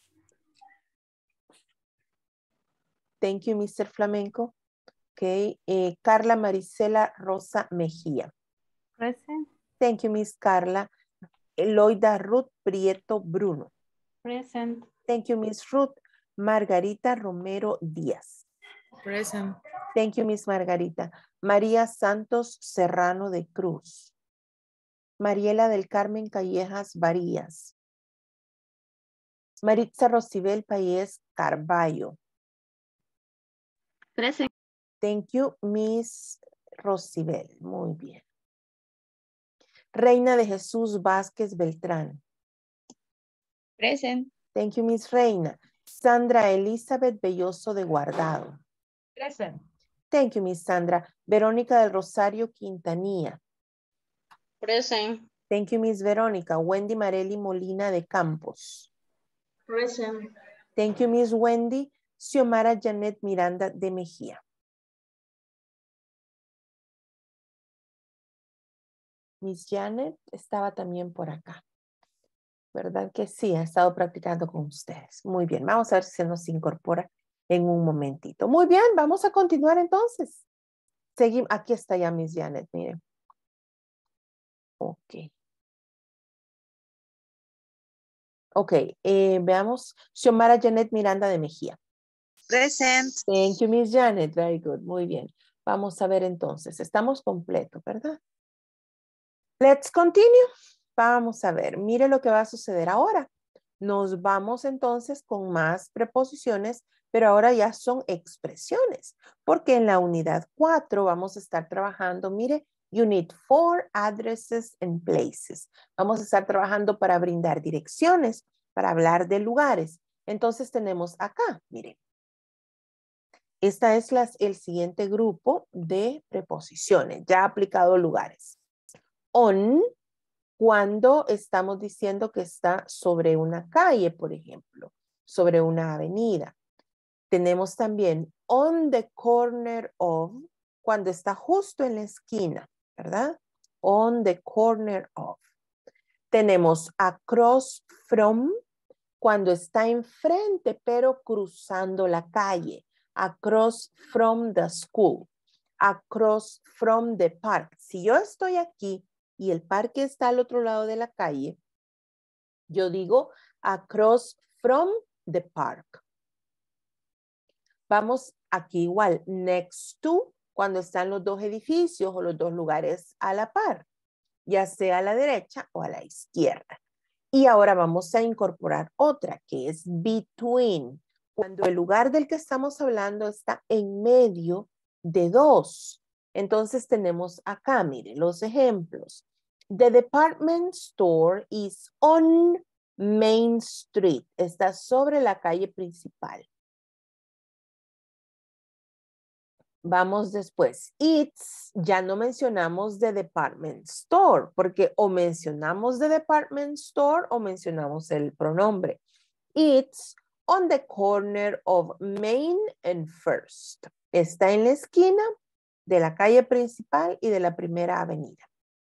Thank you, mister Flamenco. Okay. Eh, Carla Marisela Rosa Mejía. Present. Thank you, Miss Carla. Eloida Ruth Prieto Bruno. Present. Thank you, Miss Ruth. Margarita Romero Díaz. Present. Thank you, Miss Margarita. María Santos Serrano de Cruz. Mariela del Carmen Callejas Varías. Maritza Rosibel Payés Carballo. Present. Thank you, Miss Rosibel. Muy bien. Reina de Jesús Vázquez Beltrán. Present. Thank you, Miss Reina. Sandra Elizabeth Belloso de Guardado. Present. Thank you, Miss Sandra. Verónica del Rosario Quintanilla. Present. Thank you, Miss Verónica. Wendy Marelli Molina de Campos. Present. Thank you, Miss Wendy. Xiomara Janet Miranda de Mejía. Miss Janet estaba también por acá. ¿Verdad que sí? Ha estado practicando con ustedes. Muy bien, vamos a ver si se nos incorpora en un momentito. Muy bien, vamos a continuar entonces. Seguimos. Aquí está ya Miss Janet, miren. Ok. Ok, eh, veamos. Xiomara Janet Miranda de Mejía. Present. Thank you, Miss Janet. Very good. Muy bien. Vamos a ver entonces. Estamos completos, ¿verdad? Let's continue. Vamos a ver. Mire lo que va a suceder ahora. Nos vamos entonces con más preposiciones, pero ahora ya son expresiones. Porque en la unidad cuatro vamos a estar trabajando, mire, Unit four, Addresses and Places. Vamos a estar trabajando para brindar direcciones, para hablar de lugares. Entonces tenemos acá, mire. Esta es las, el siguiente grupo de preposiciones, ya aplicado a lugares. On, cuando estamos diciendo que está sobre una calle, por ejemplo, sobre una avenida. Tenemos también on the corner of, cuando está justo en la esquina, ¿verdad? On the corner of. Tenemos across from, cuando está enfrente, pero cruzando la calle. Across from the school. Across from the park. Si yo estoy aquí y el parque está al otro lado de la calle, yo digo across from the park. Vamos aquí igual, next to, cuando están los dos edificios o los dos lugares a la par, ya sea a la derecha o a la izquierda. Y ahora vamos a incorporar otra que es between, cuando el lugar del que estamos hablando está en medio de dos. Entonces tenemos acá, mire, los ejemplos. The department store is on Main Street. Está sobre la calle principal. Vamos después. It's, ya no mencionamos the department store, porque o mencionamos the department store o mencionamos el pronombre. It's on the corner of Main and First. Está en la esquina de la calle principal y de la primera avenida.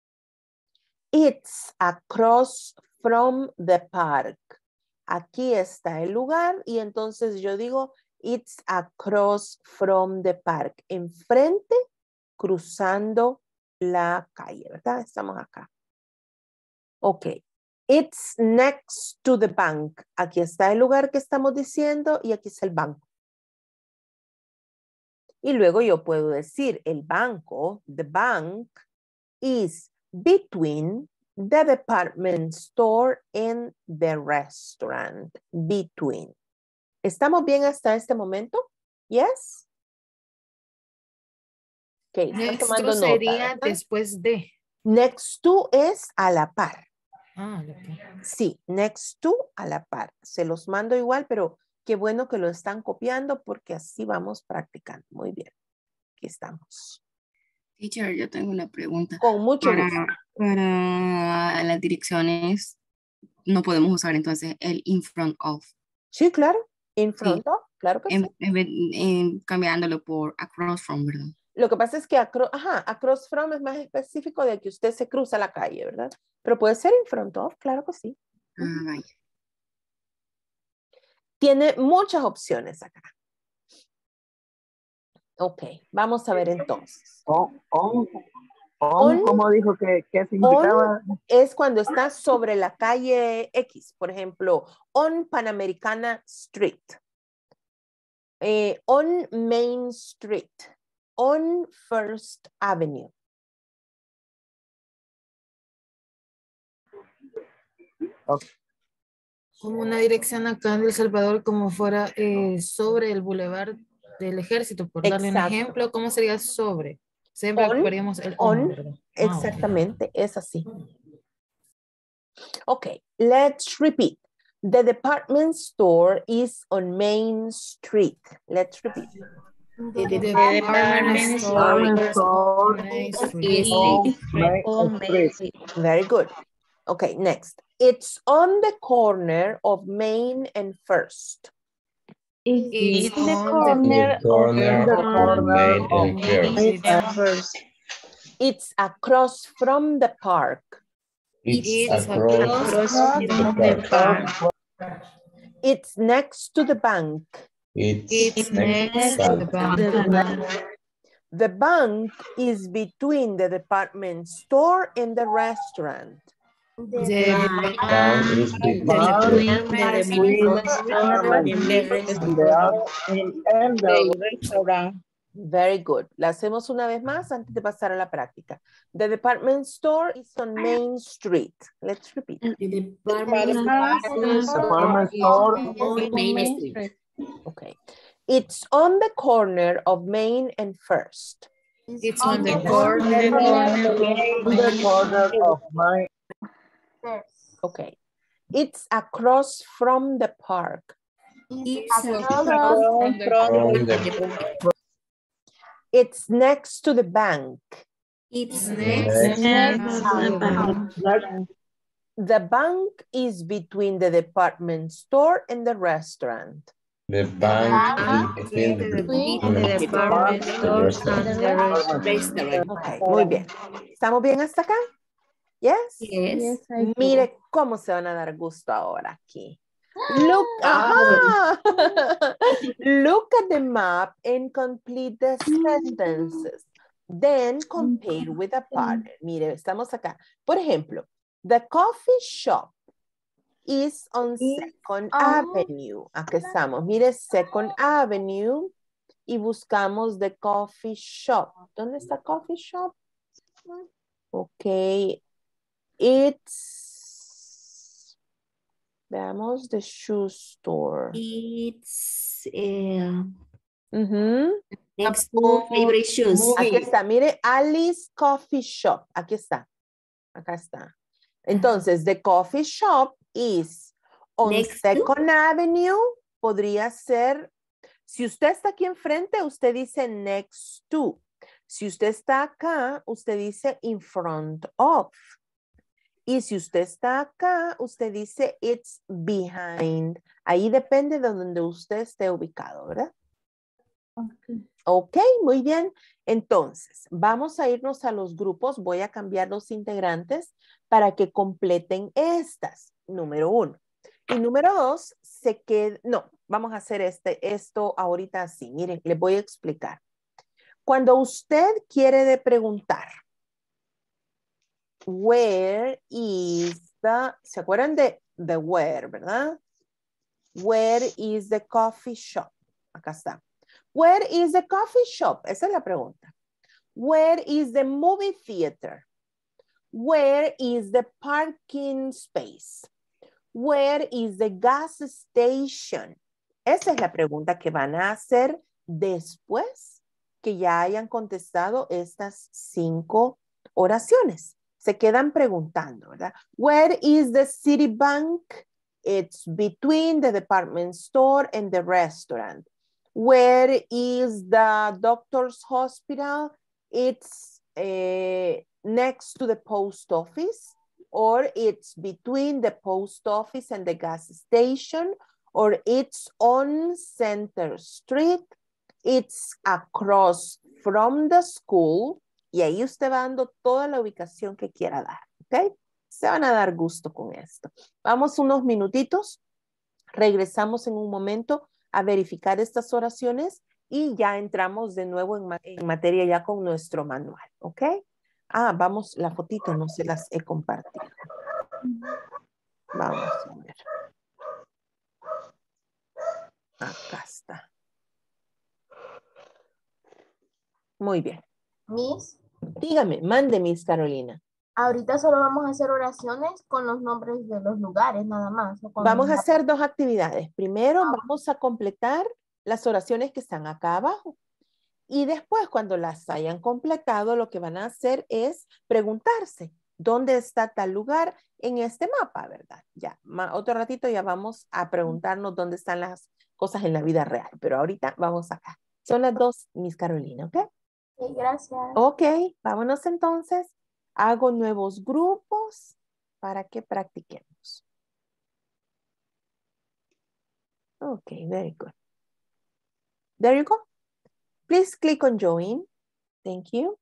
It's across from the park. Aquí está el lugar y entonces yo digo it's across from the park. Enfrente, cruzando la calle, ¿verdad? Estamos acá. Ok. It's next to the bank. Aquí está el lugar que estamos diciendo y aquí está el banco. Y luego yo puedo decir el banco, the bank, is between the department store and the restaurant. Between. ¿Estamos bien hasta este momento? Yes. Ok, están Next tomando to nota, sería ¿verdad? después de. Next to es a la par. Ah, ok. Sí, next to a la par. Se los mando igual, pero qué bueno que lo están copiando porque así vamos practicando. Muy bien. Aquí estamos. Teacher, yo tengo una pregunta. Con mucho Para, gusto. para las direcciones, no podemos usar entonces el in front of. Sí, claro. In front Sí. of, claro que En, sí. en vez- en- cambiándolo por across from, ¿verdad? Lo que pasa es que acro ajá, across from es más específico de que usted se cruza la calle, ¿verdad? Pero puede ser in front of, claro que sí. Ah, vaya. Tiene muchas opciones acá. Ok, vamos a ver entonces. On, on, on, On, ¿cómo dijo que, que on significaba? es cuando está sobre la calle X, por ejemplo, on Panamericana Street, eh, on Main Street, on First Avenue. Ok. Como una dirección acá en El Salvador, como fuera eh, sobre el Boulevard del Ejército, por darle un Exacto. ejemplo, ¿cómo sería sobre? Siempre On, ocuparíamos el on, on, ¿verdad? Ah, ok. exactamente, es así. Ok, let's repeat. The department store is on Main Street. Let's repeat. The The department store Department store Main is Street. on Main Street. Very good. Okay, next. It's on the corner of Main and First. It's It's the on corner the The corner the of corner Main of and First. Main and First. It's across from the park. It's It's across across the from park. Park. It's next to the bank. It's It's next next to the bank. bank. The bank is between the department store and the restaurant. The Bank bank is is between between the Between department store department and the and the restaurant. and, and the Restaurant. Very good. La hacemos una vez más antes de pasar a la práctica. The department store is on Main Street. Let's repeat. The department department store on Main Street. Okay. It's on the corner of Main and First. It's on the on corner the of corner of Main. Okay. It's across from the park. It's From from from the the It's next to the bank. It's next next to the bank. Next, The bank is between the department store and the restaurant. The bank is between the department department store store and the and restaurant. the Restaurant. Okay, muy bien. ¿Estamos bien hasta acá? Yes? Yes. Mire cómo se van a dar gusto ahora aquí. Look, ajá. Look at the map and complete the sentences. Then compare with a partner. Mire, estamos acá. Por ejemplo, the coffee shop is on Second Avenue. Aquí estamos. Mire, Second Avenue y buscamos the coffee shop. ¿Dónde está coffee shop? Ok. It's, veamos, the shoe store. It's uh, Ujú. next to favorite shoes. Aquí está, mire, Alice Coffee Shop. Aquí está. Acá está. Entonces, the coffee shop is on Next to. Second Avenue. Podría ser, si usted está aquí enfrente, usted dice next to. Si usted está acá, usted dice in front of. Y si usted está acá, usted dice it's behind. Ahí depende de donde usted esté ubicado, ¿verdad? okay. Ok, muy bien. Entonces, vamos a irnos a los grupos. Voy a cambiar los integrantes para que completen estas. Número uno. Y número dos, se queda, no, vamos a hacer este, esto ahorita así. Miren, les voy a explicar. Cuando usted quiere de preguntar, where is the, ¿se acuerdan de the where, verdad? Where is the coffee shop? Acá está. Where is the coffee shop? Esa es la pregunta. Where is the movie theater? Where is the parking space? Where is the gas station? Esa es la pregunta que van a hacer después que ya hayan contestado estas cinco oraciones. Se quedan preguntando, ¿verdad? Where is the Citibank? It's between the department store and the restaurant. Where is the doctor's hospital? It's uh, next to the post office, or it's between the post office and the gas station, or it's on Center Street, it's across from the school, y ahí usted va dando toda la ubicación que quiera dar, ¿ok? Se van a dar gusto con esto. Vamos unos minutitos, regresamos en un momento a verificar estas oraciones y ya entramos de nuevo en, ma en materia ya con nuestro manual, ¿ok? Ah, vamos, la fotito no se las he compartido. Vamos a ver. Acá está. Muy bien. Miss, Dígame, mande, Miss Carolina. ahorita solo vamos a hacer oraciones con los nombres de los lugares, nada más. ¿o con Vamos a los- hacer dos actividades. Primero vamos a completar las oraciones que están acá abajo. Y después, cuando las hayan completado, lo que van a hacer es preguntarse, ¿dónde está tal lugar en este mapa, verdad? Ya, ma- otro ratito ya vamos a preguntarnos dónde están las cosas en la vida real, pero ahorita vamos acá. Son las dos, Miss Carolina, ¿ok? Ok, gracias. Ok, vámonos entonces. Hago nuevos grupos para que practiquemos. Ok, very good. There you go. Please click on join. Thank you.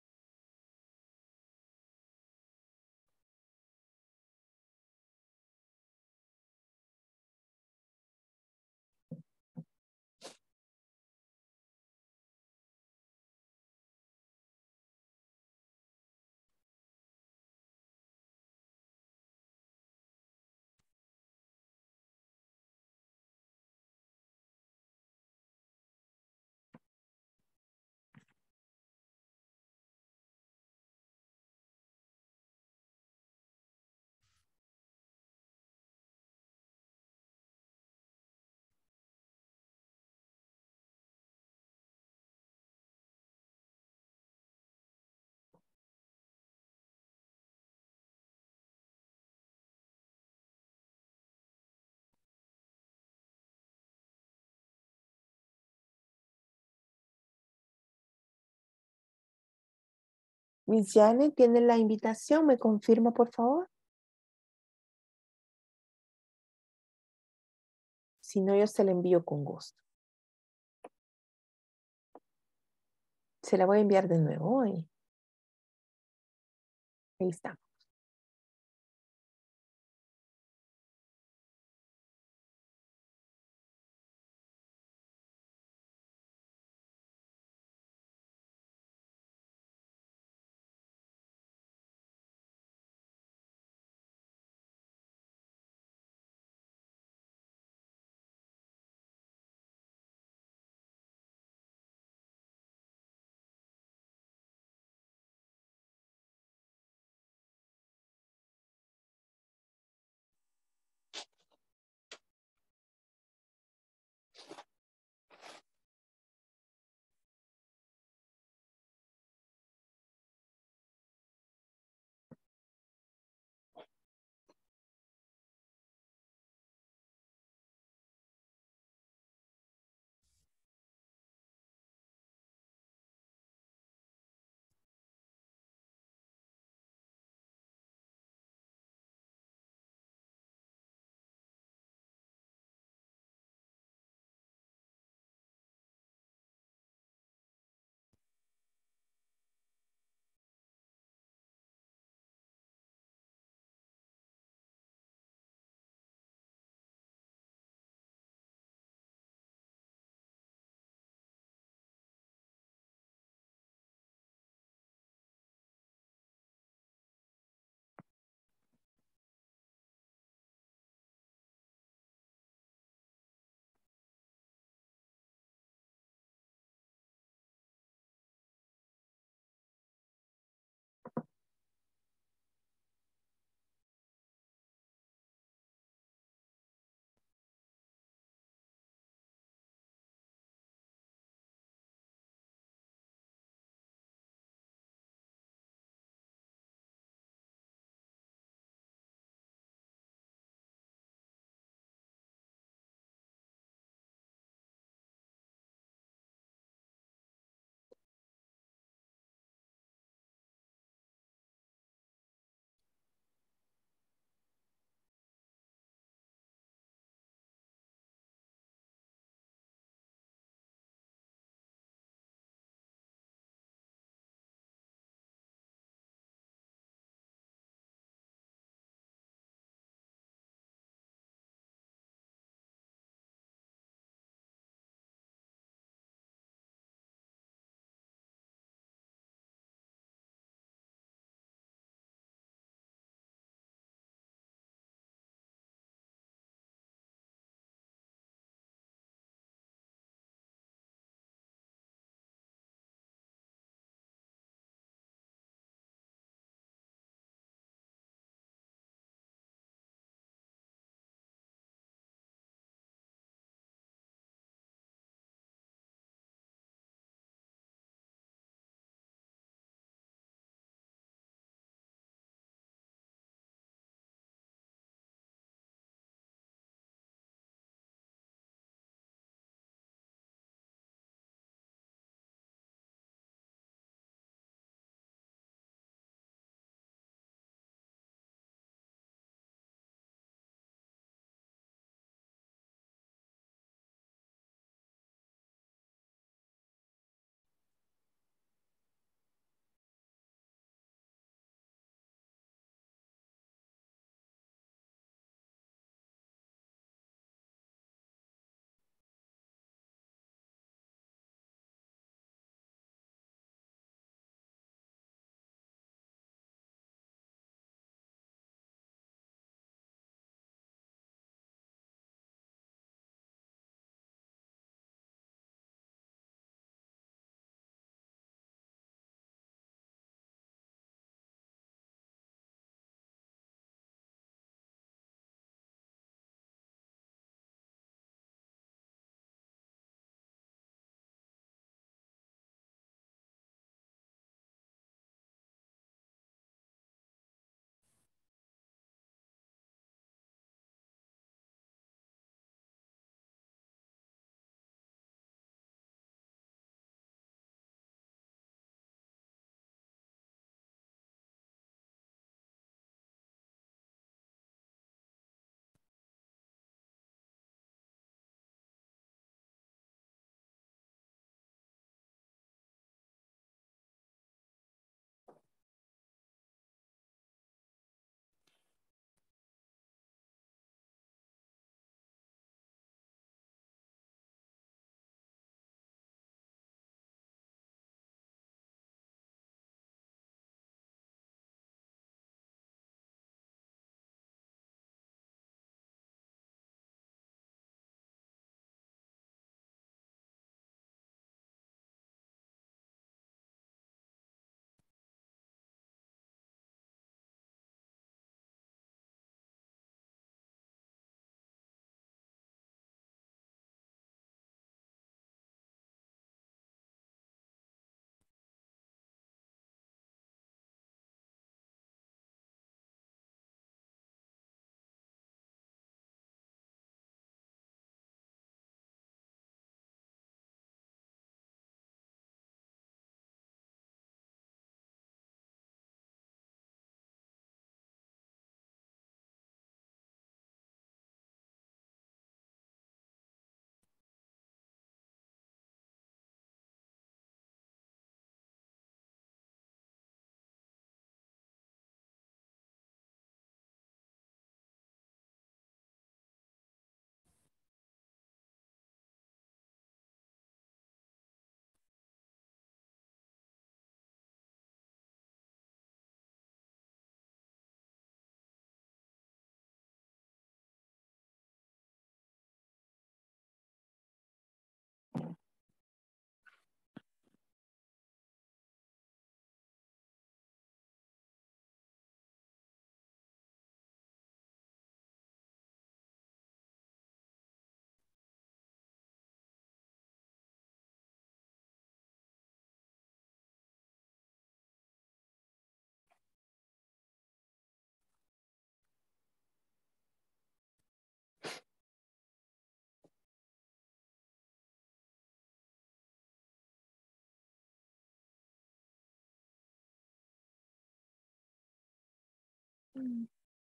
Miss Janet, ¿tiene la invitación? ¿Me confirma, por favor? Si no, yo se la envío con gusto. Se la voy a enviar de nuevo hoy. Ahí está. Mm.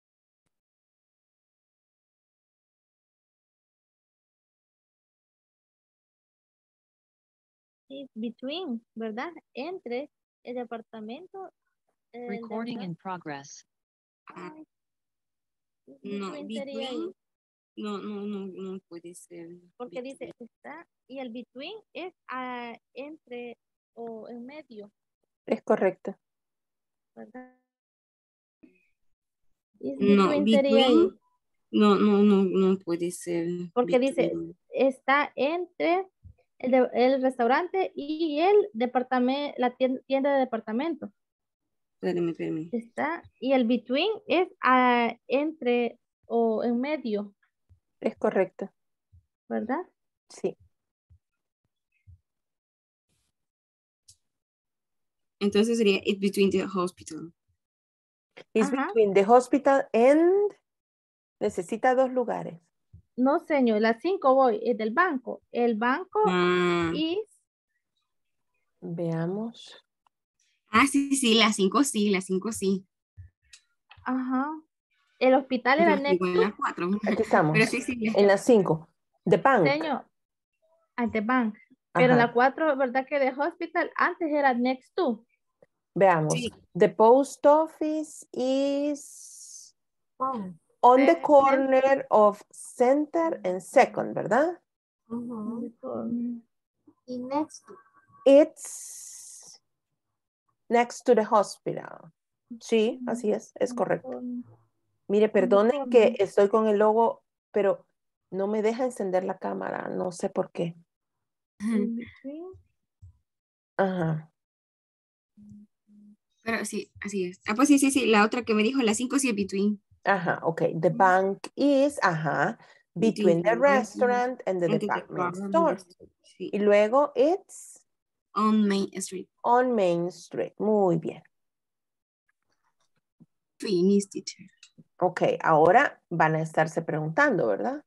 Sí, between, ¿verdad? Entre el departamento. El Recording depart- in progress. Ay, No, between sería ahí. between. No, no, no, no puede ser. Porque between. dice está y el between es ah, entre o en medio, Es correcto. ¿verdad? Is No, between sería ahí. between. No, no, no, no puede ser. Porque dice between. está entre el, de- el restaurante y el departamento, la tien- tienda de departamento. Espérame, espérame. Está y el between es ah, entre o en medio, Es correcto. ¿verdad? Sí. Entonces sería it's between the hospital. It's Ajá. between the hospital and... Necesita dos lugares. No, señor, las cinco voy, es del banco. El banco Ah, is, Veamos. ah, sí, sí, las cinco sí, las cinco sí. ajá. El hospital era Yo sigo next en to, las cuatro. Aquí estamos. Pero sí, sí. En las cinco. The bank. señor, at the bank. Pero Ajá. la cuatro, ¿verdad que de hospital antes era next to? Veamos. Sí. The post office is Oh, on the Eh, corner of center and second, ¿verdad? ujú. next- Y next to. It's next to the hospital. Sí, así es, es correcto. Mire, perdonen que estoy con el logo, pero no me deja encender la cámara, no sé por qué. in between. Ajá. Pero sí, así es. Ah, pues sí, sí, sí. La otra que me dijo, las cinco sí es between. Ajá, ok. The bank is, ajá, between the restaurant and the and the department department store. store, sí. Y luego it's On Main Street. on Main Street. Muy bien. Finish, teacher. Ok, ahora van a estarse preguntando, ¿verdad?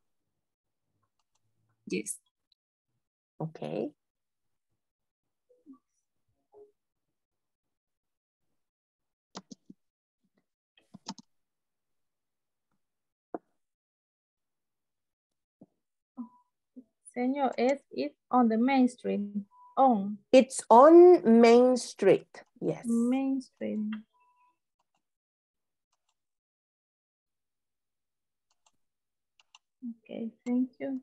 Yes. Ok. Señor, es it on the main street. On It's on Main Street. Yes. Main Street. Okay, thank you.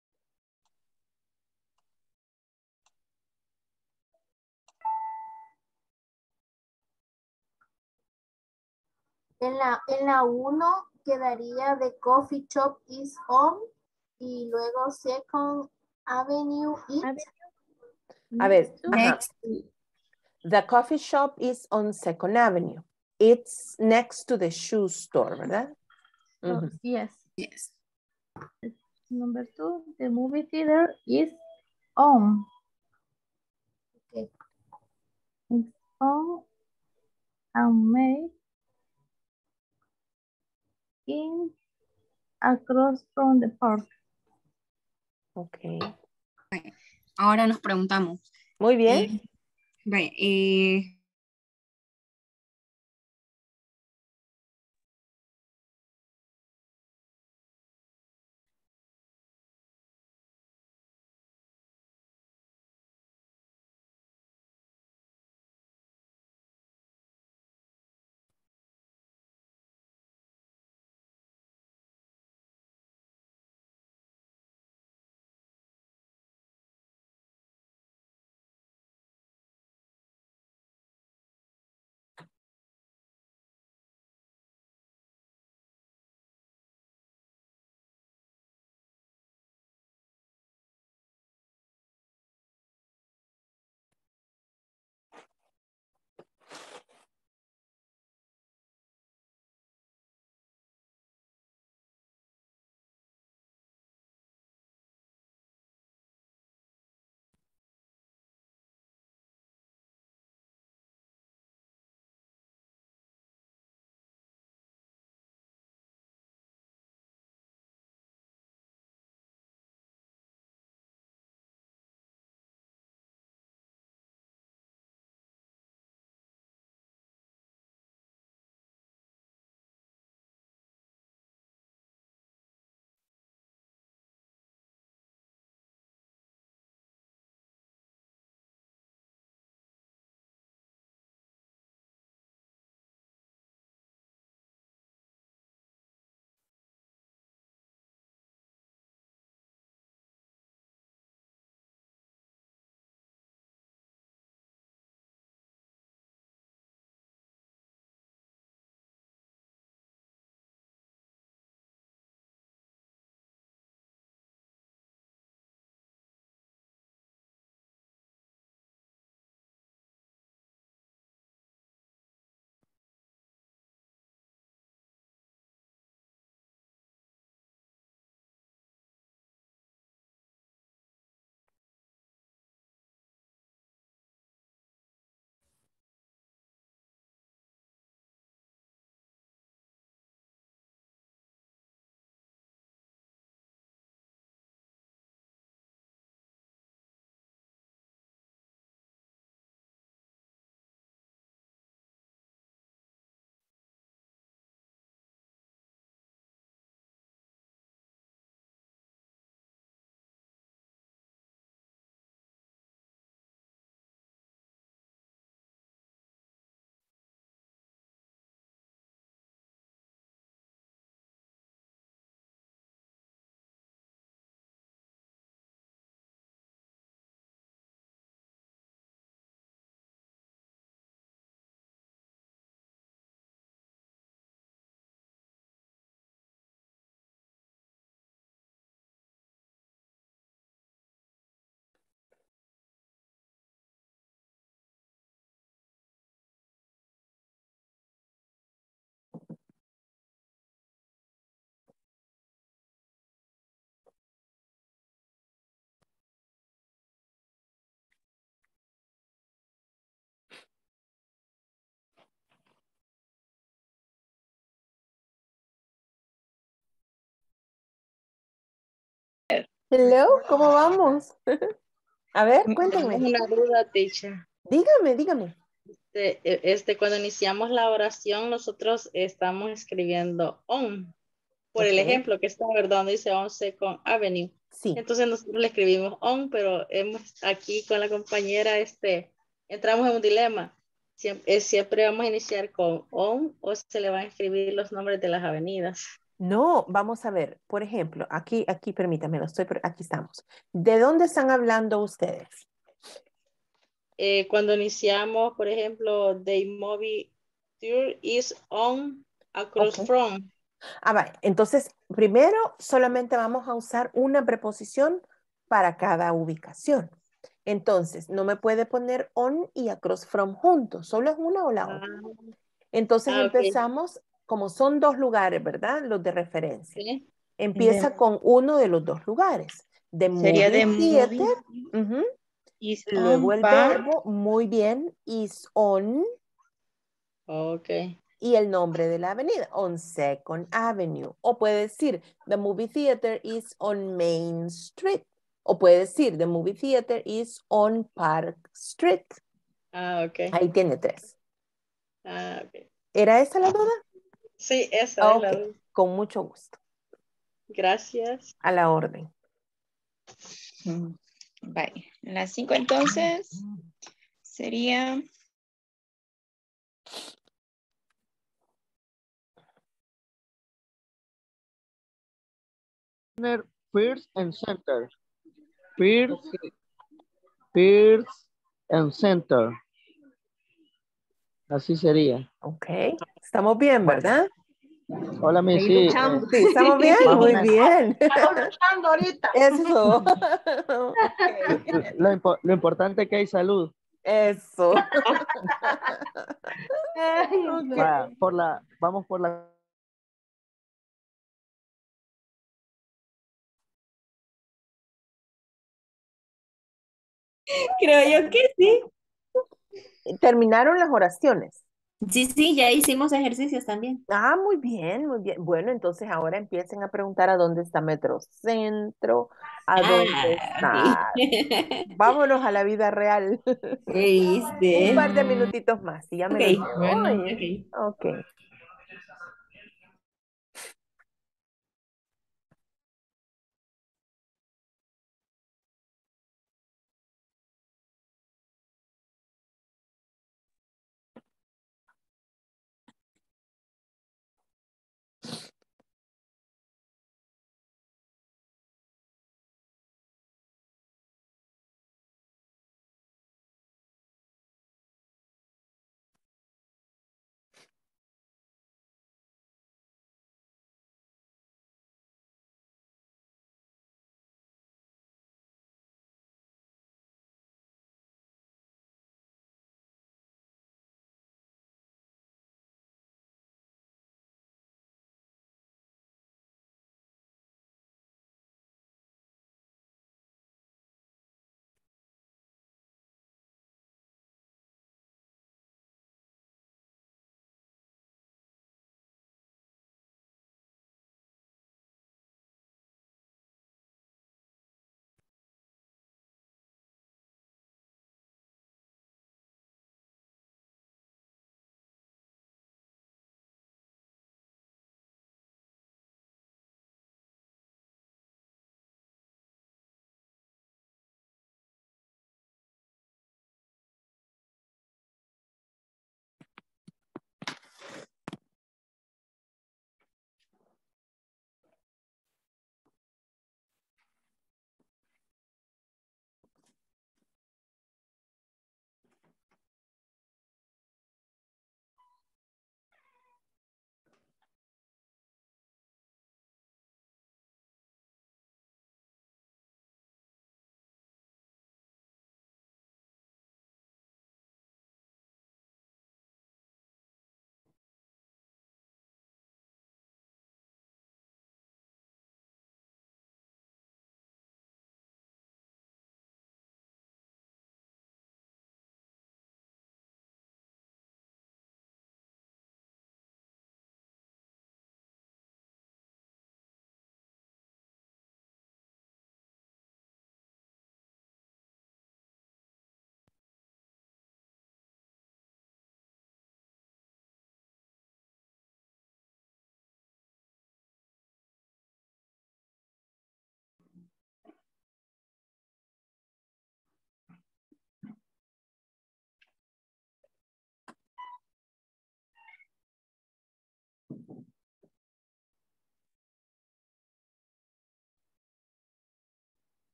En la, en la uno quedaría the coffee shop is on y luego Second Avenue it. A ver, Next to. ajá. Next. The coffee shop is on Second Avenue. It's next to the shoe store, ¿verdad? Oh, Ujú. yes. Yes. Number two, the movie theater is on. Okay. It's on and made in across from the park. Ok. Ahora nos preguntamos. Muy bien. Eh, vaya, eh, Hello, ¿cómo vamos? A ver, Tenemos cuéntenme. una duda, teacher. Dígame, dígame. Este, e- este, cuando iniciamos la oración, nosotros estamos escribiendo on. Por el Ok. ejemplo que está, ¿verdad? Donde dice on Second Avenue. Sí. Entonces nosotros le escribimos on, pero hemos aquí con la compañera, este, entramos en un dilema. Siempre, siempre vamos a iniciar con on o se le van a escribir los nombres de las avenidas. No, vamos a ver. Por ejemplo, aquí, aquí, permítame, lo estoy, por- aquí estamos. ¿De dónde están hablando ustedes? Eh, cuando iniciamos, por ejemplo, the movie tour is on across Ok. from. Ah, vale. Entonces, primero solamente vamos a usar una preposición para cada ubicación. Entonces, no me puede poner on y across from juntos. Solo es una o la otra. Ah, Entonces ah, ok. empezamos, como son dos lugares, ¿verdad? Los de referencia. Sí. Empieza De- con uno de los dos lugares. The sería movie de theater. movie Ujú. is Luego on el par. verbo, muy bien, is on. Ok. Y el nombre de la avenida, on Second Avenue. O puede decir, the movie theater is on Main Street. O puede decir, the movie theater is on Park Street. Ah, ok. Ahí tiene tres. Ah, ok. ¿Era esa la duda? Sí, esa Ah, es la ok, duda. con mucho gusto. Gracias. A la orden. Mm, Vaya. Las cinco entonces sería First and center. First, first and center. Así sería. Ok. Estamos bien, Bueno, ¿verdad? hola, mi Ahí sí. eh, luchando. Sí, estamos bien. más o Muy menos. bien. Estamos luchando ahorita. Eso. Ok. Lo, impo- lo importante es que hay salud. Eso. Ay, Ok. Va, por la, vamos por la. Creo yo que sí. Terminaron las oraciones. Sí, sí, ya hicimos ejercicios también. Ah, muy bien, muy bien. Bueno, entonces ahora empiecen a preguntar a dónde está Metrocentro, a dónde Ah, está. Vámonos a la vida real. Un ¿viste? par de minutitos más y ya me Ok, los llevo. Bueno, Oye, ok. ok.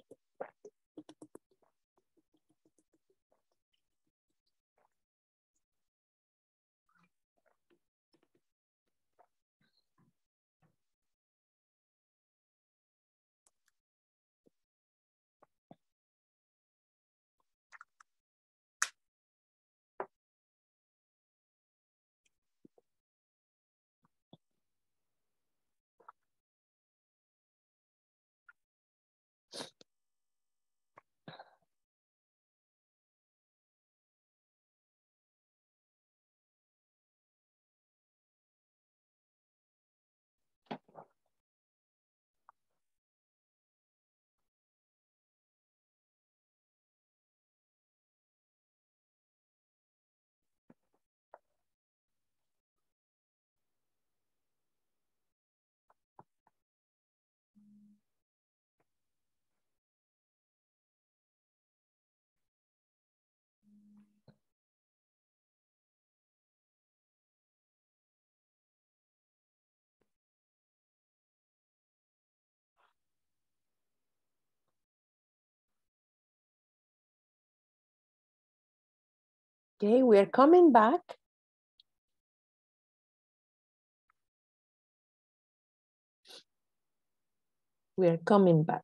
Okay, we are coming back. We are coming back.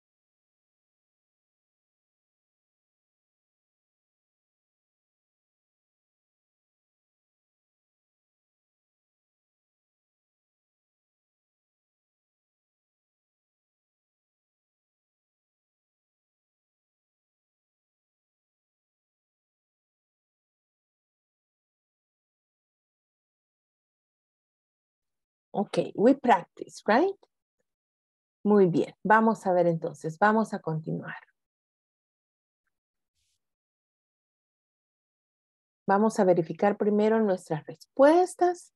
Okay, we practice, right? Muy bien, vamos a ver entonces, vamos a continuar. Vamos a verificar primero nuestras respuestas.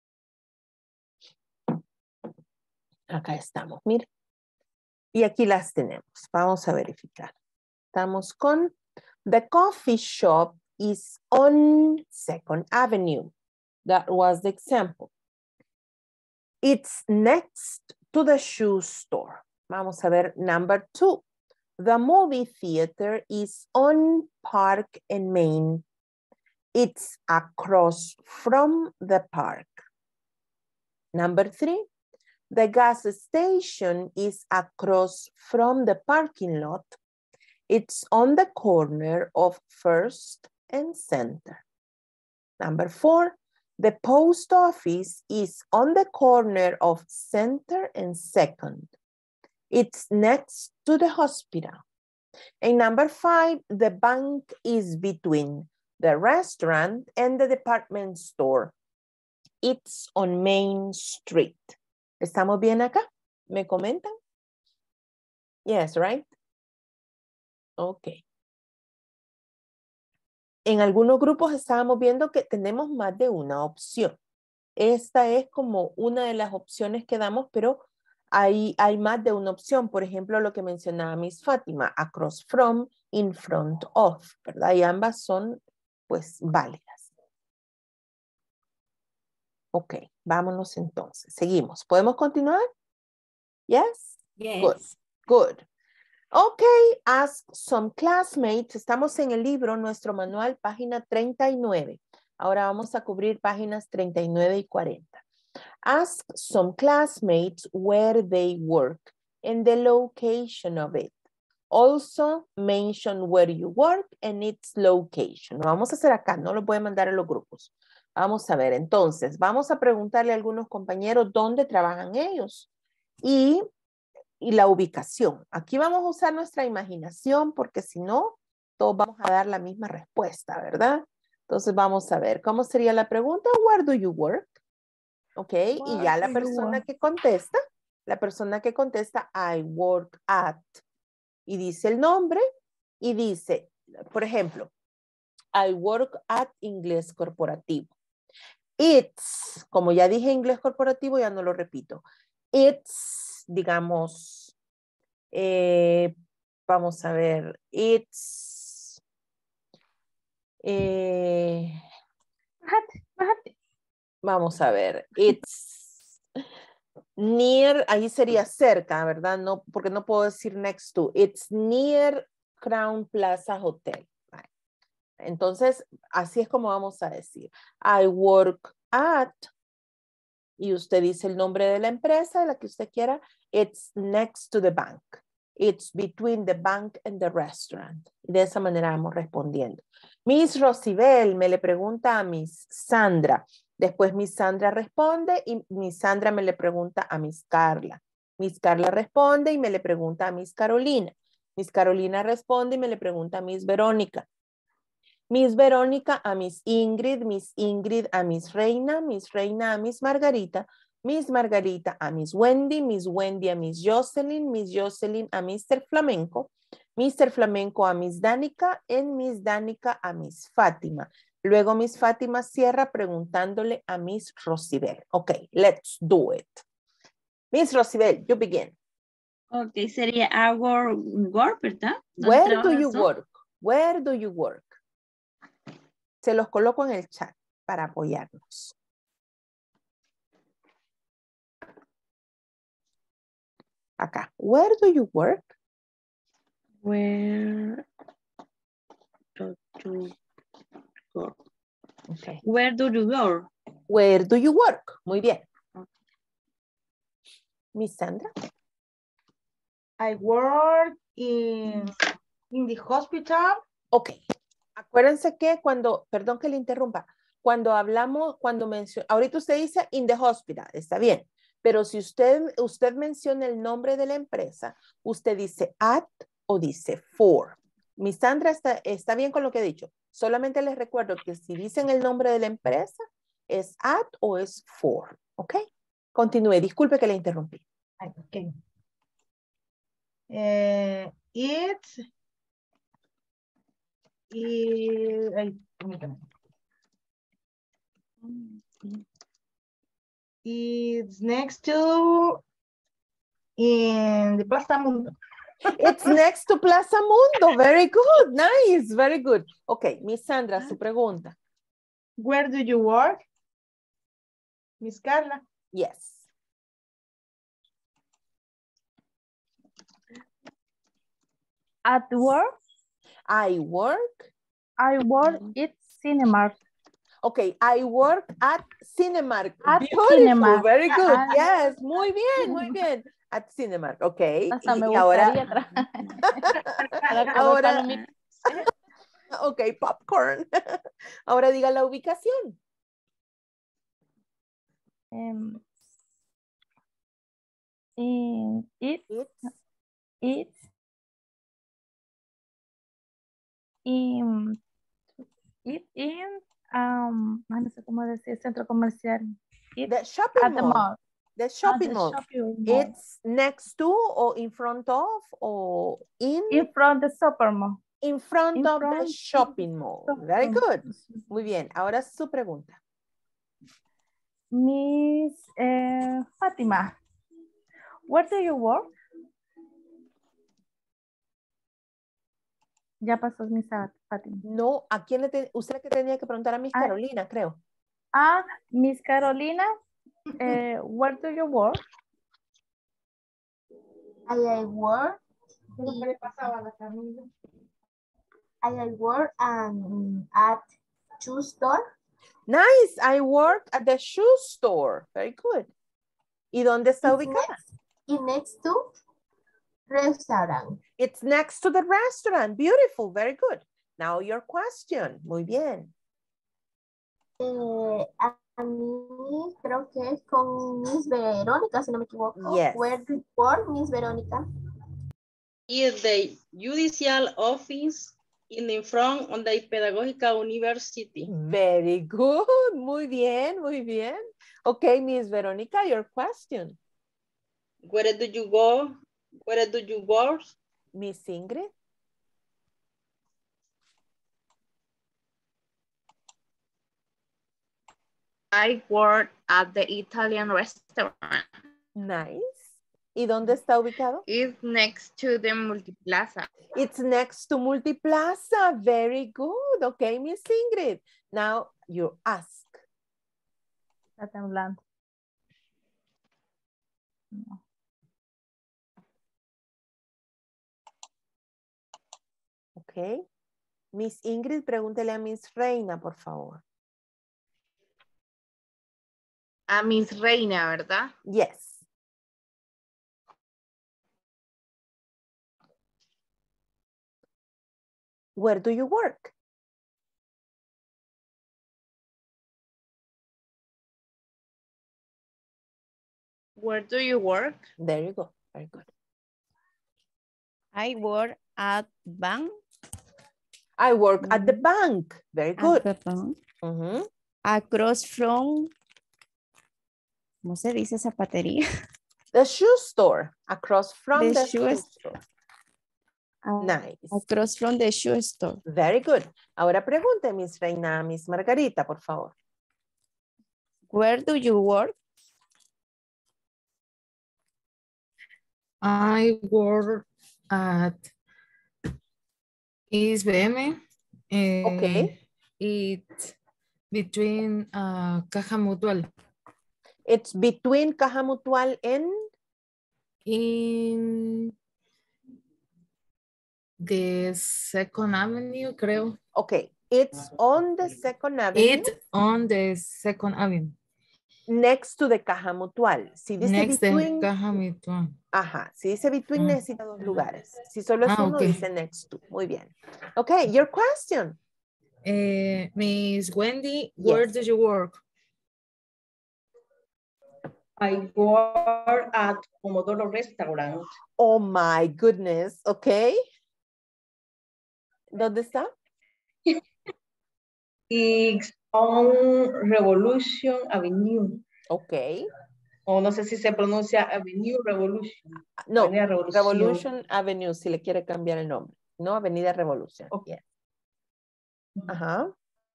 Acá estamos, miren. Y aquí las tenemos, vamos a verificar. Estamos con, the coffee shop is on Second Avenue. That was the example. It's next to the shoe store. Vamos a ver number two. The movie theater is on Park and Main. It's across from the park. Number three. The gas station is across from the parking lot. It's on the corner of First and Center. Number four. The post office is on the corner of Center and Second. It's next to the hospital. And number five, the bank is between the restaurant and the department store. It's on Main Street. ¿Estamos bien acá? ¿Me comentan? Yes, right? Okay. En algunos grupos estábamos viendo que tenemos más de una opción. Esta es como una de las opciones que damos, pero hay, hay más de una opción. Por ejemplo, lo que mencionaba Miss Fátima, across from, in front of, ¿verdad? Y ambas son, pues, válidas. Ok, vámonos entonces. Seguimos. ¿Podemos continuar? Yes? Yes. Good. Good. Okay, ask some classmates. Estamos en el libro, nuestro manual, página treinta y nueve. Ahora vamos a cubrir páginas treinta y nueve y cuarenta. Ask some classmates where they work and the location of it. Also mention where you work and its location. Lo vamos a hacer acá, no lo voy a mandar a los grupos. Vamos a ver, entonces, vamos a preguntarle a algunos compañeros dónde trabajan ellos. Y y la ubicación. Aquí vamos a usar nuestra imaginación porque si no, todos vamos a dar la misma respuesta, ¿verdad? Entonces vamos a ver, ¿cómo sería la pregunta? Where do you work? Ok, Where y ya la do you persona work? que contesta, la persona que contesta, I work at, y dice el nombre, y dice, por ejemplo, I work at Inglés Corporativo. It's, como ya dije inglés corporativo, ya no lo repito. It's, digamos, eh, vamos a ver, it's, eh, Bájate, bájate. vamos a ver, it's, Near, ahí sería cerca, ¿verdad? No, porque no puedo decir next to. It's near Crown Plaza Hotel. Right. Entonces, así es como vamos a decir. I work at, y usted dice el nombre de la empresa, la que usted quiera. It's next to the bank. It's between the bank and the restaurant. Y de esa manera vamos respondiendo. Miss Rosibel me le pregunta a Miss Sandra. Después Miss Sandra responde y Miss Sandra me le pregunta a Miss Carla. Miss Carla responde y me le pregunta a Miss Carolina. Miss Carolina responde y me le pregunta a Miss Verónica. Miss Verónica a Miss Ingrid, Miss Ingrid a Miss Reina, Miss Reina a Miss Margarita, Miss Margarita a Miss Wendy, Miss Wendy a Miss Jocelyn, Miss Jocelyn a mister Flamenco, mister Flamenco a Miss Danica, en Miss Danica a Miss Fátima. Luego Miss Fátima cierra preguntándole a Miss Rosibel. Ok, let's do it. Miss Rosibel, you begin. Ok, sería our work, ¿verdad? Where do you work? Where do you work? Se los coloco en el chat para apoyarnos. Acá. Where do you work? Where do you work? Okay. Where do you go? Where do you work? Muy bien. Miss Sandra. I work in, in the hospital. Ok. Acuérdense que cuando, perdón que le interrumpa, cuando hablamos, cuando menciona, ahorita usted dice in the hospital, está bien. Pero si usted, usted menciona el nombre de la empresa, usted dice at o dice for. Miss Sandra está, está bien con lo que he dicho. Solamente les recuerdo que si dicen el nombre de la empresa, es at o es for. ¿Ok? Continúe. Disculpe que le interrumpí. Ok. Eh, it's, y, ay, permítame. It's next to in the Plaza Mundo. It's next to Plaza Mundo. Very good. Nice. Very good. Ok, Miss Sandra, su pregunta. Where do you work? Miss Carla. Yes. At work, I work. I work at Cinemark. Okay, I work at Cinemark. At Beautiful, Cinemark. very good. Ah. Yes, muy bien, muy bien. At Cinemark, okay. Hasta y, me y ahora, gustaría trabajar. ahora, ok, popcorn. Ahora diga la ubicación. Um, in, it, It's, it, in, it in, um, no sé cómo decir, centro comercial. It, the shopping at the mall. mall. The shopping the mall. shopping mall. It's next to or in front of or in? In front of the super mall. In front In of front the shopping mall. Very good. Muy bien. Ahora su pregunta. Miss eh, Fátima, where do you work? Ya pasó Miss Fátima. No, ¿a quién le te, usted que tenía que preguntar a Miss Ah. Carolina, creo? Ah, Miss Carolina, eh, where do you work? I, I work. I, I work um, at shoe store. Nice. I work at the shoe store. Very good. ¿Y dónde está It's ubicada? next, it's next to restaurant. It's next to the restaurant. Beautiful. Very good. Now your question. Muy bien. Eh, a, a mí creo que es con Miss Verónica, si no me equivoco. Yes. Where do you work, Miss Verónica? Is the judicial office in the front of the Pedagogical University. Very good. Muy bien, muy bien. Okay, Miss Veronica, your question. Where do you go? Where do you work? Miss Ingrid. I work at the Italian restaurant. Nice. ¿Y dónde está ubicado? It's next to the Multiplaza. It's next to Multiplaza. Very good. Okay, Miss Ingrid. Now you ask. Está temblando. Ok. Miss Ingrid, pregúntele a Miss Reina, por favor. A Miss Reina, ¿verdad? Yes. Where do you work? Where do you work? There you go. Very good. I work at bank. I work at the bank. Very good. At the bank. Mm-hmm. Across from, ¿cómo se dice zapatería? The shoe store. Across from The the, shoe shoe store. store. Nice. Across from the shoe store. Very good. Ahora pregunte, Miss Reina, Miss Margarita, por favor. Where do you work? I work at I S B M. Uh, Okay. It's between uh, Caja Mutual. It's between Caja Mutual and? In the Second Avenue, creo. Okay. It's on the Second Avenue. It's on the Second Avenue. Next to the Caja Mutual. Si dice Next between, to Caja Mutual. Ajá, si dice between Ah. necesita dos lugares. Si solo es Ah, uno, okay. dice next to. Muy bien. Okay, your question. Uh, Miss Wendy, where Yes. do you work? I work at Pomodoro Restaurant. Oh my goodness, okay. ¿Dónde está? It's on Revolution Avenue. Okay. O no sé si se pronuncia Avenue Revolution. No, Avenida Revolución. Revolution Avenue, si le quiere cambiar el nombre. No, Avenida Revolución. Okay. Yeah. Ajá.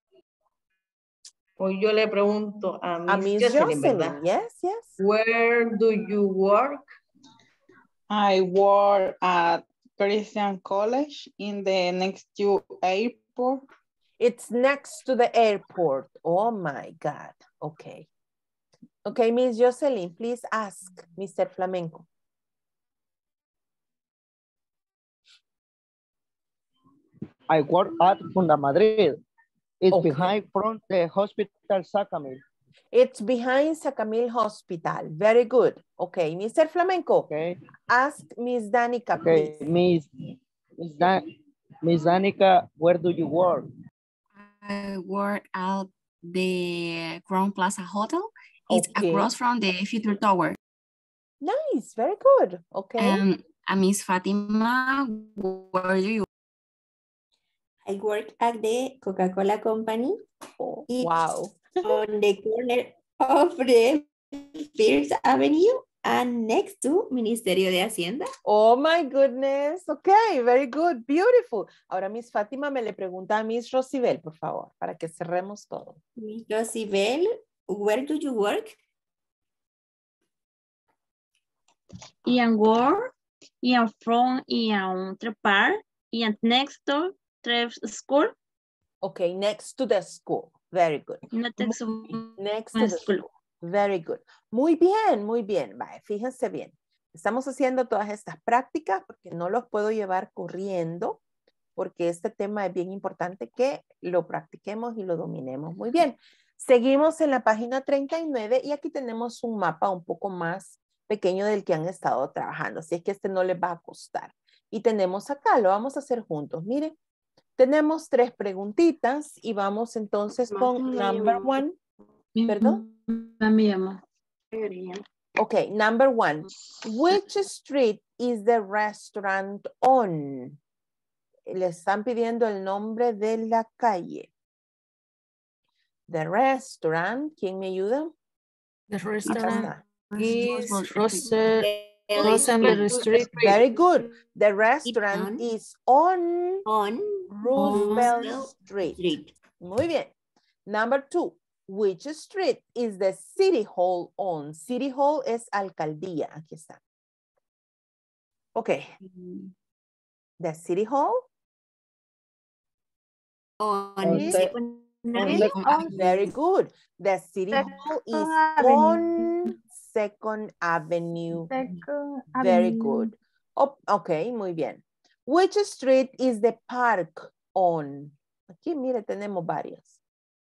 O yo le pregunto a Miss, A Miss Jocelyn, Jocelyn, ¿verdad? yes, yes. Where do you work? I work at Christian College in the next to airport. It's next to the airport. Oh my God. Okay. Okay, Miss Jocelyn, please ask Mister Flamenco. I work at Funda Madrid. It's Okay. behind from the hospital Sacamil. It's behind Sacamil Hospital. Very good. Okay, Mister Flamenco. Okay. Ask Miss Danica, Okay, please. Miss Miss, Dan Miss Danica, where do you work? I work at the Crown Plaza Hotel. It's Okay. across from the Future Tower. Nice, very good. Okay. Um, and Miss Fatima, where do you? I work at the Coca-Cola Company. Oh, It's wow. on the corner of the First Avenue and next to Ministerio de Hacienda. Oh my goodness. Okay, very good. Beautiful. Ahora Miss Fátima me le pregunta a Miss Rosibel, por favor, para que cerremos todo. Miss Rosibel, where do you work? Ian work, Ian from Ian Trepar, Ian next to Trep School. Okay, next to the school. Very good. Next to Next to the school. Very good. Muy bien, muy bien. Vale, fíjense bien. Estamos haciendo todas estas prácticas porque no los puedo llevar corriendo porque este tema es bien importante que lo practiquemos y lo dominemos muy bien. Seguimos en la página treinta y nueve y aquí tenemos un mapa un poco más pequeño del que han estado trabajando. Así es que este no les va a costar. Y tenemos acá, lo vamos a hacer juntos. Miren, tenemos tres preguntitas y vamos entonces con number one. ¿Perdón? Me llamo. Okay, number one. Which street is the restaurant on? Le están pidiendo el nombre de la calle. The restaurant, ¿quién me ayuda? The Acá restaurant está. is Rosa- Rosenberg Street. Very good. The restaurant is on, on Roosevelt Roosevelt Street. Street. Muy bien. Number two. Which street is the City Hall on? City Hall es alcaldía. Aquí está. Okay. The City Hall. On is Second on Avenue. Second Avenue. Very good. The City Hall is on Second Avenue. Second Very Avenue. good. Oh, ok, muy bien. Which street is the park on? Aquí, mire, tenemos varias.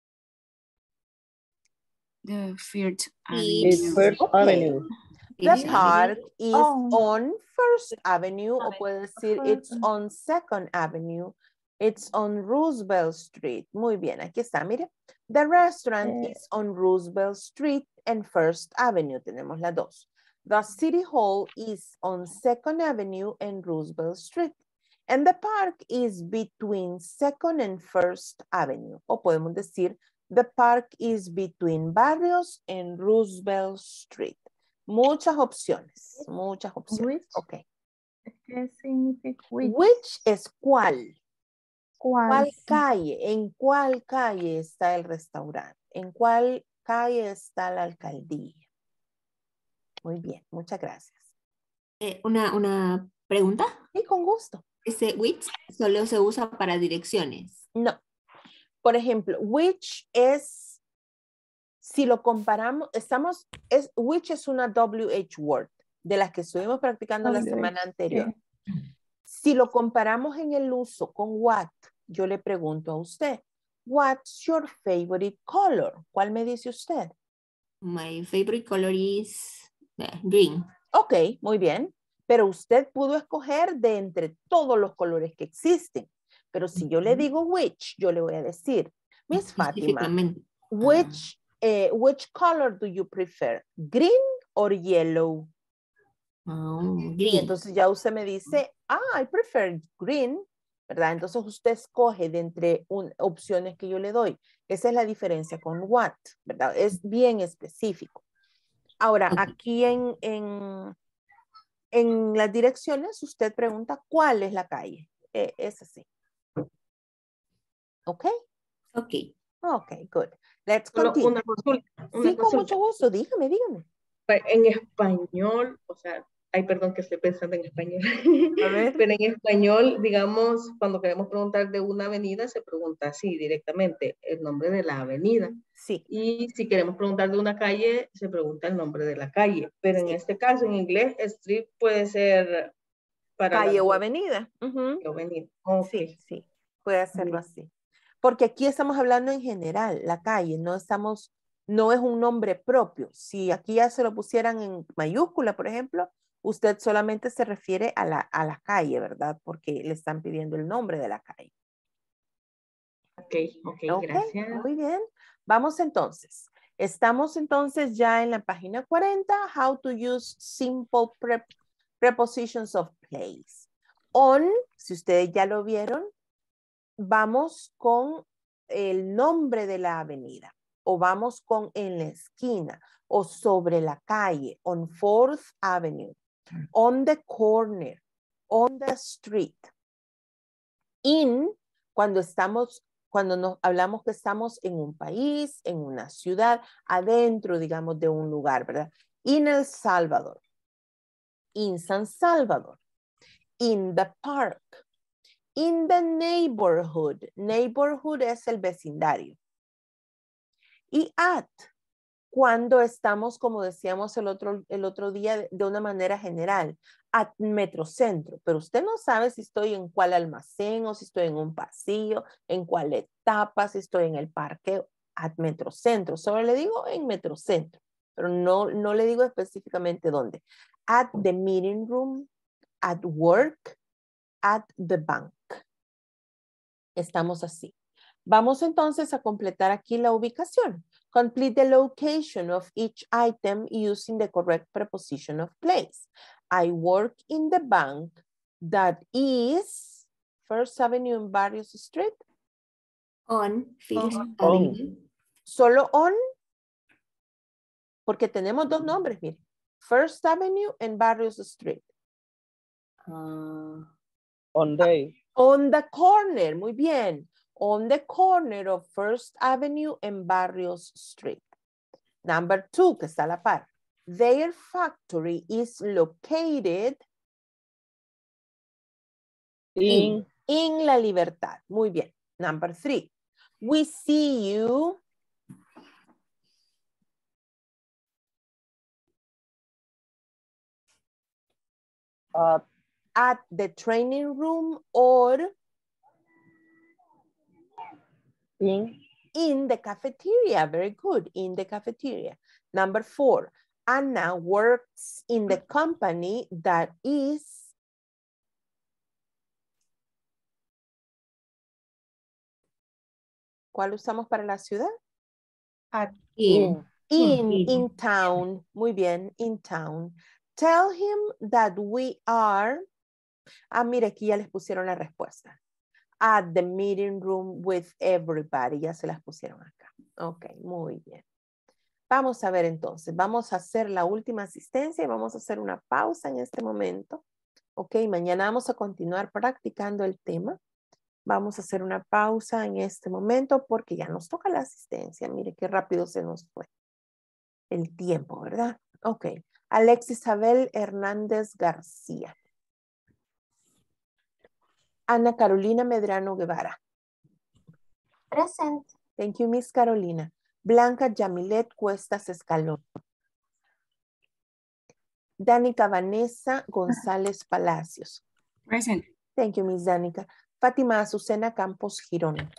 The First It's Avenue. First Okay. Avenue. The First park is On. on First Avenue, o puede decir First. it's on Second Avenue. It's on Roosevelt Street. Muy bien, aquí está, mire. The restaurant Eh. is on Roosevelt Street and First Avenue. Tenemos las dos. The City Hall is on Second Avenue and Roosevelt Street. And the park is between Second and First Avenue. O podemos decir, the park is between Barrios and Roosevelt Street. Muchas opciones, muchas opciones. Which? Ok. ¿Qué significa which? Which es cuál. ¿Cuál? ¿Cuál calle? ¿En cuál calle está el restaurante? ¿En cuál calle está la alcaldía? Muy bien, muchas gracias. Eh, una, una pregunta. Sí, con gusto. Ese which solo se usa para direcciones. No. Por ejemplo, which es, si lo comparamos, estamos, es, which es una W H word, de las que estuvimos practicando la W H, semana anterior. sí. Si lo comparamos en el uso con what, yo le pregunto a usted, what's your favorite color? ¿Cuál me dice usted? My favorite color is eh, green. Ok, muy bien. Pero usted pudo escoger de entre todos los colores que existen. Pero si yo le digo which, yo le voy a decir, Miss Fátima, Específicamente. which, eh, which color do you prefer? Green or yellow? Oh, Y green. entonces ya usted me dice, ah, I prefer green, ¿verdad? Entonces usted escoge de entre un- opciones que yo le doy. Esa es la diferencia con what, ¿verdad? Es bien específico. Ahora, Ok. aquí en, en, en las direcciones, usted pregunta cuál es la calle. Eh, es así. ¿Ok? Ok. Ok, good. Let's Solo continue. una consulta. Una Sí, con consulta. mucho gusto. Dígame, dígame. En español, o sea, ay, perdón que estoy pensando en español. A ver. Pero en español, digamos, cuando queremos preguntar de una avenida, se pregunta así directamente, el nombre de la avenida. Sí. Y si queremos preguntar de una calle, se pregunta el nombre de la calle. Pero en Sí. este caso, en inglés, street puede ser para Calle las o dos, avenida. Ujú. o avenida. Ok. Sí, sí. Puede hacerlo Bien. así. Porque aquí estamos hablando en general, la calle, no estamos, no es un nombre propio. Si aquí ya se lo pusieran en mayúscula, por ejemplo, usted solamente se refiere a la, a la calle, ¿verdad? Porque le están pidiendo el nombre de la calle. Ok, ok, Ok, gracias. muy bien. Vamos entonces. Estamos entonces ya en la página cuarenta, How to use simple prep, prepositions of place. On, si ustedes ya lo vieron, vamos con el nombre de la avenida o vamos con en la esquina o sobre la calle, on Fourth Avenue, on the corner, on the street. In, cuando estamos, cuando nos hablamos que estamos en un país, en una ciudad, adentro, digamos, de un lugar, ¿verdad? In El Salvador, in San Salvador, in the park, in the neighborhood. Neighborhood es el vecindario. Y at, cuando estamos, como decíamos el otro, el otro día, de una manera general, at metrocentro. Pero usted no sabe si estoy en cuál almacén o si estoy en un pasillo, en cuál etapa, si estoy en el parque, at metrocentro. Solo le digo en metrocentro, pero no, no le digo específicamente dónde. At the meeting room, at work, at the bank. Estamos así. Vamos entonces a completar aquí la ubicación. Complete the location of each item using the correct preposition of place. I work in the bank that is First Avenue and Barrios Street. On Fifth On. Avenue. Solo on, porque tenemos dos nombres, mire. First Avenue and Barrios Street. Uh, On day. On the corner, muy bien. On the corner of First Avenue and Barrios Street. Number two, que está a la par. Their factory is located In. in La Libertad. Muy bien. Number three. We see you At, at the training room or in, in the cafeteria. Very good. In the cafeteria. Number four. Anna works in the company that is ¿cuál usamos para la ciudad? At In. In, In. in town. Muy bien, in town. Tell him that we are. Ah, mire, aquí ya les pusieron la respuesta. At the meeting room with everybody. Ya se las pusieron acá. Ok, muy bien. Vamos a ver entonces. Vamos a hacer la última asistencia y vamos a hacer una pausa en este momento. Ok, mañana vamos a continuar practicando el tema. Vamos a hacer una pausa en este momento porque ya nos toca la asistencia. Mire qué rápido se nos fue el tiempo, ¿verdad? Ok. Alexis Isabel Hernández García. Ana Carolina Medrano Guevara. Present. Thank you, Miss Carolina. Blanca Yamilet Cuestas Escalón. Danica Vanessa González Palacios. Present. Thank you, Miss Danica. Fátima Azucena Campos Girón.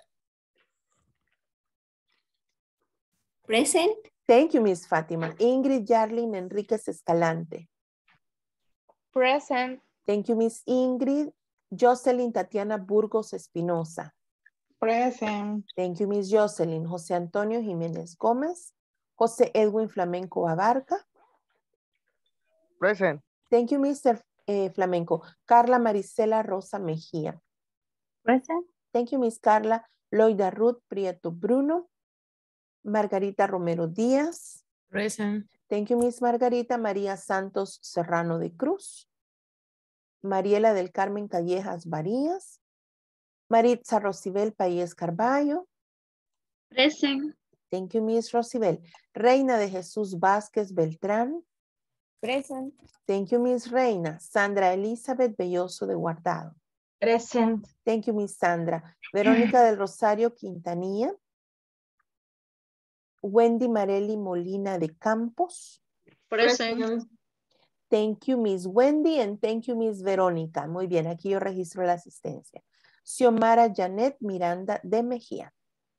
Present. Thank you, Miss Fátima. Ingrid Yarlin Enríquez Escalante. Present. Thank you, Miss Ingrid. Jocelyn Tatiana Burgos Espinosa. Present. Thank you, Miss Jocelyn. José Antonio Jiménez Gómez. José Edwin Flamenco Abarca. present. Thank you, mister Eh, Flamenco. Carla Marisela Rosa Mejía. Present. Thank you, Miss Carla. Loida Ruth Prieto Bruno. Margarita Romero Díaz. Present. Thank you, Miss Margarita. María Santos Serrano de Cruz. Mariela del Carmen Callejas Varías. Maritza Rosibel Payés Carballo. Present. Thank you, Miss Rosibel. Reina de Jesús Vázquez Beltrán. Present. Thank you, Miss Reina. Sandra Elizabeth Belloso de Guardado. Present. Thank you, Miss Sandra. Verónica del Rosario Quintanilla. Wendy Marelli Molina de Campos. Present. Thank you, Miss Wendy, and thank you, Miss Verónica. Muy bien, aquí yo registro la asistencia. Xiomara Janet Miranda de Mejía.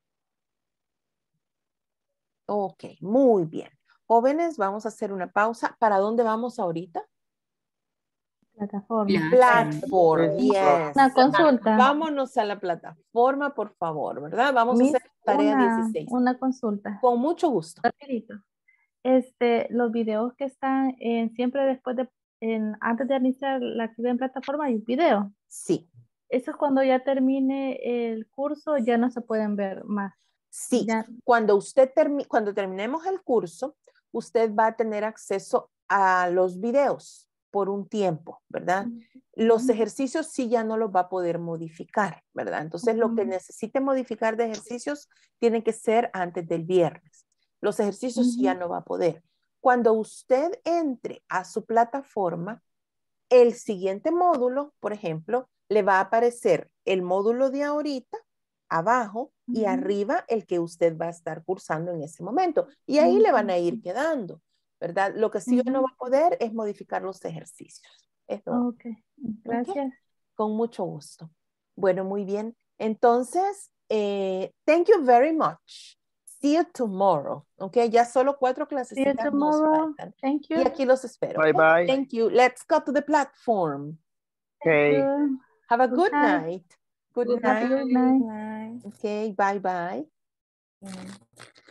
Ok, muy bien. Jóvenes, vamos a hacer una pausa. ¿Para dónde vamos ahorita? Plataforma. Platform, yes. Una consulta. Vámonos a la plataforma, por favor, ¿verdad? Vamos Miss, a hacer tarea una, dieciséis. Una consulta. Con mucho gusto. Rapidito. Este, los videos que están en, siempre después de, en, antes de iniciar la actividad en plataforma hay un video. Sí. Eso es cuando ya termine el curso, ya no se pueden ver más. Sí, Ya. cuando usted termine, cuando terminemos el curso, usted va a tener acceso a los videos por un tiempo, ¿verdad? Los ejercicios sí ya no los va a poder modificar, ¿verdad? Entonces, lo que necesite modificar de ejercicios tiene que ser antes del viernes. Los ejercicios sí ya no va a poder. Cuando usted entre a su plataforma, el siguiente módulo, por ejemplo, le va a aparecer el módulo de ahorita, abajo, y arriba el que usted va a estar cursando en ese momento. Y ahí le van a ir quedando, ¿verdad? Lo que sí uh-huh. no va a poder es modificar los ejercicios. Eso. Ok, gracias. Okay. Con mucho gusto. Bueno, muy bien. Entonces, eh, thank you very much. See you tomorrow. Ok, ya solo cuatro clases. See you tomorrow. Thank you. Y aquí los espero. Bye, okay? bye. Thank you. Let's go to the platform. Okay. Have a good, good night. night. Good, Good night. night. Okay, bye, bye. Bye.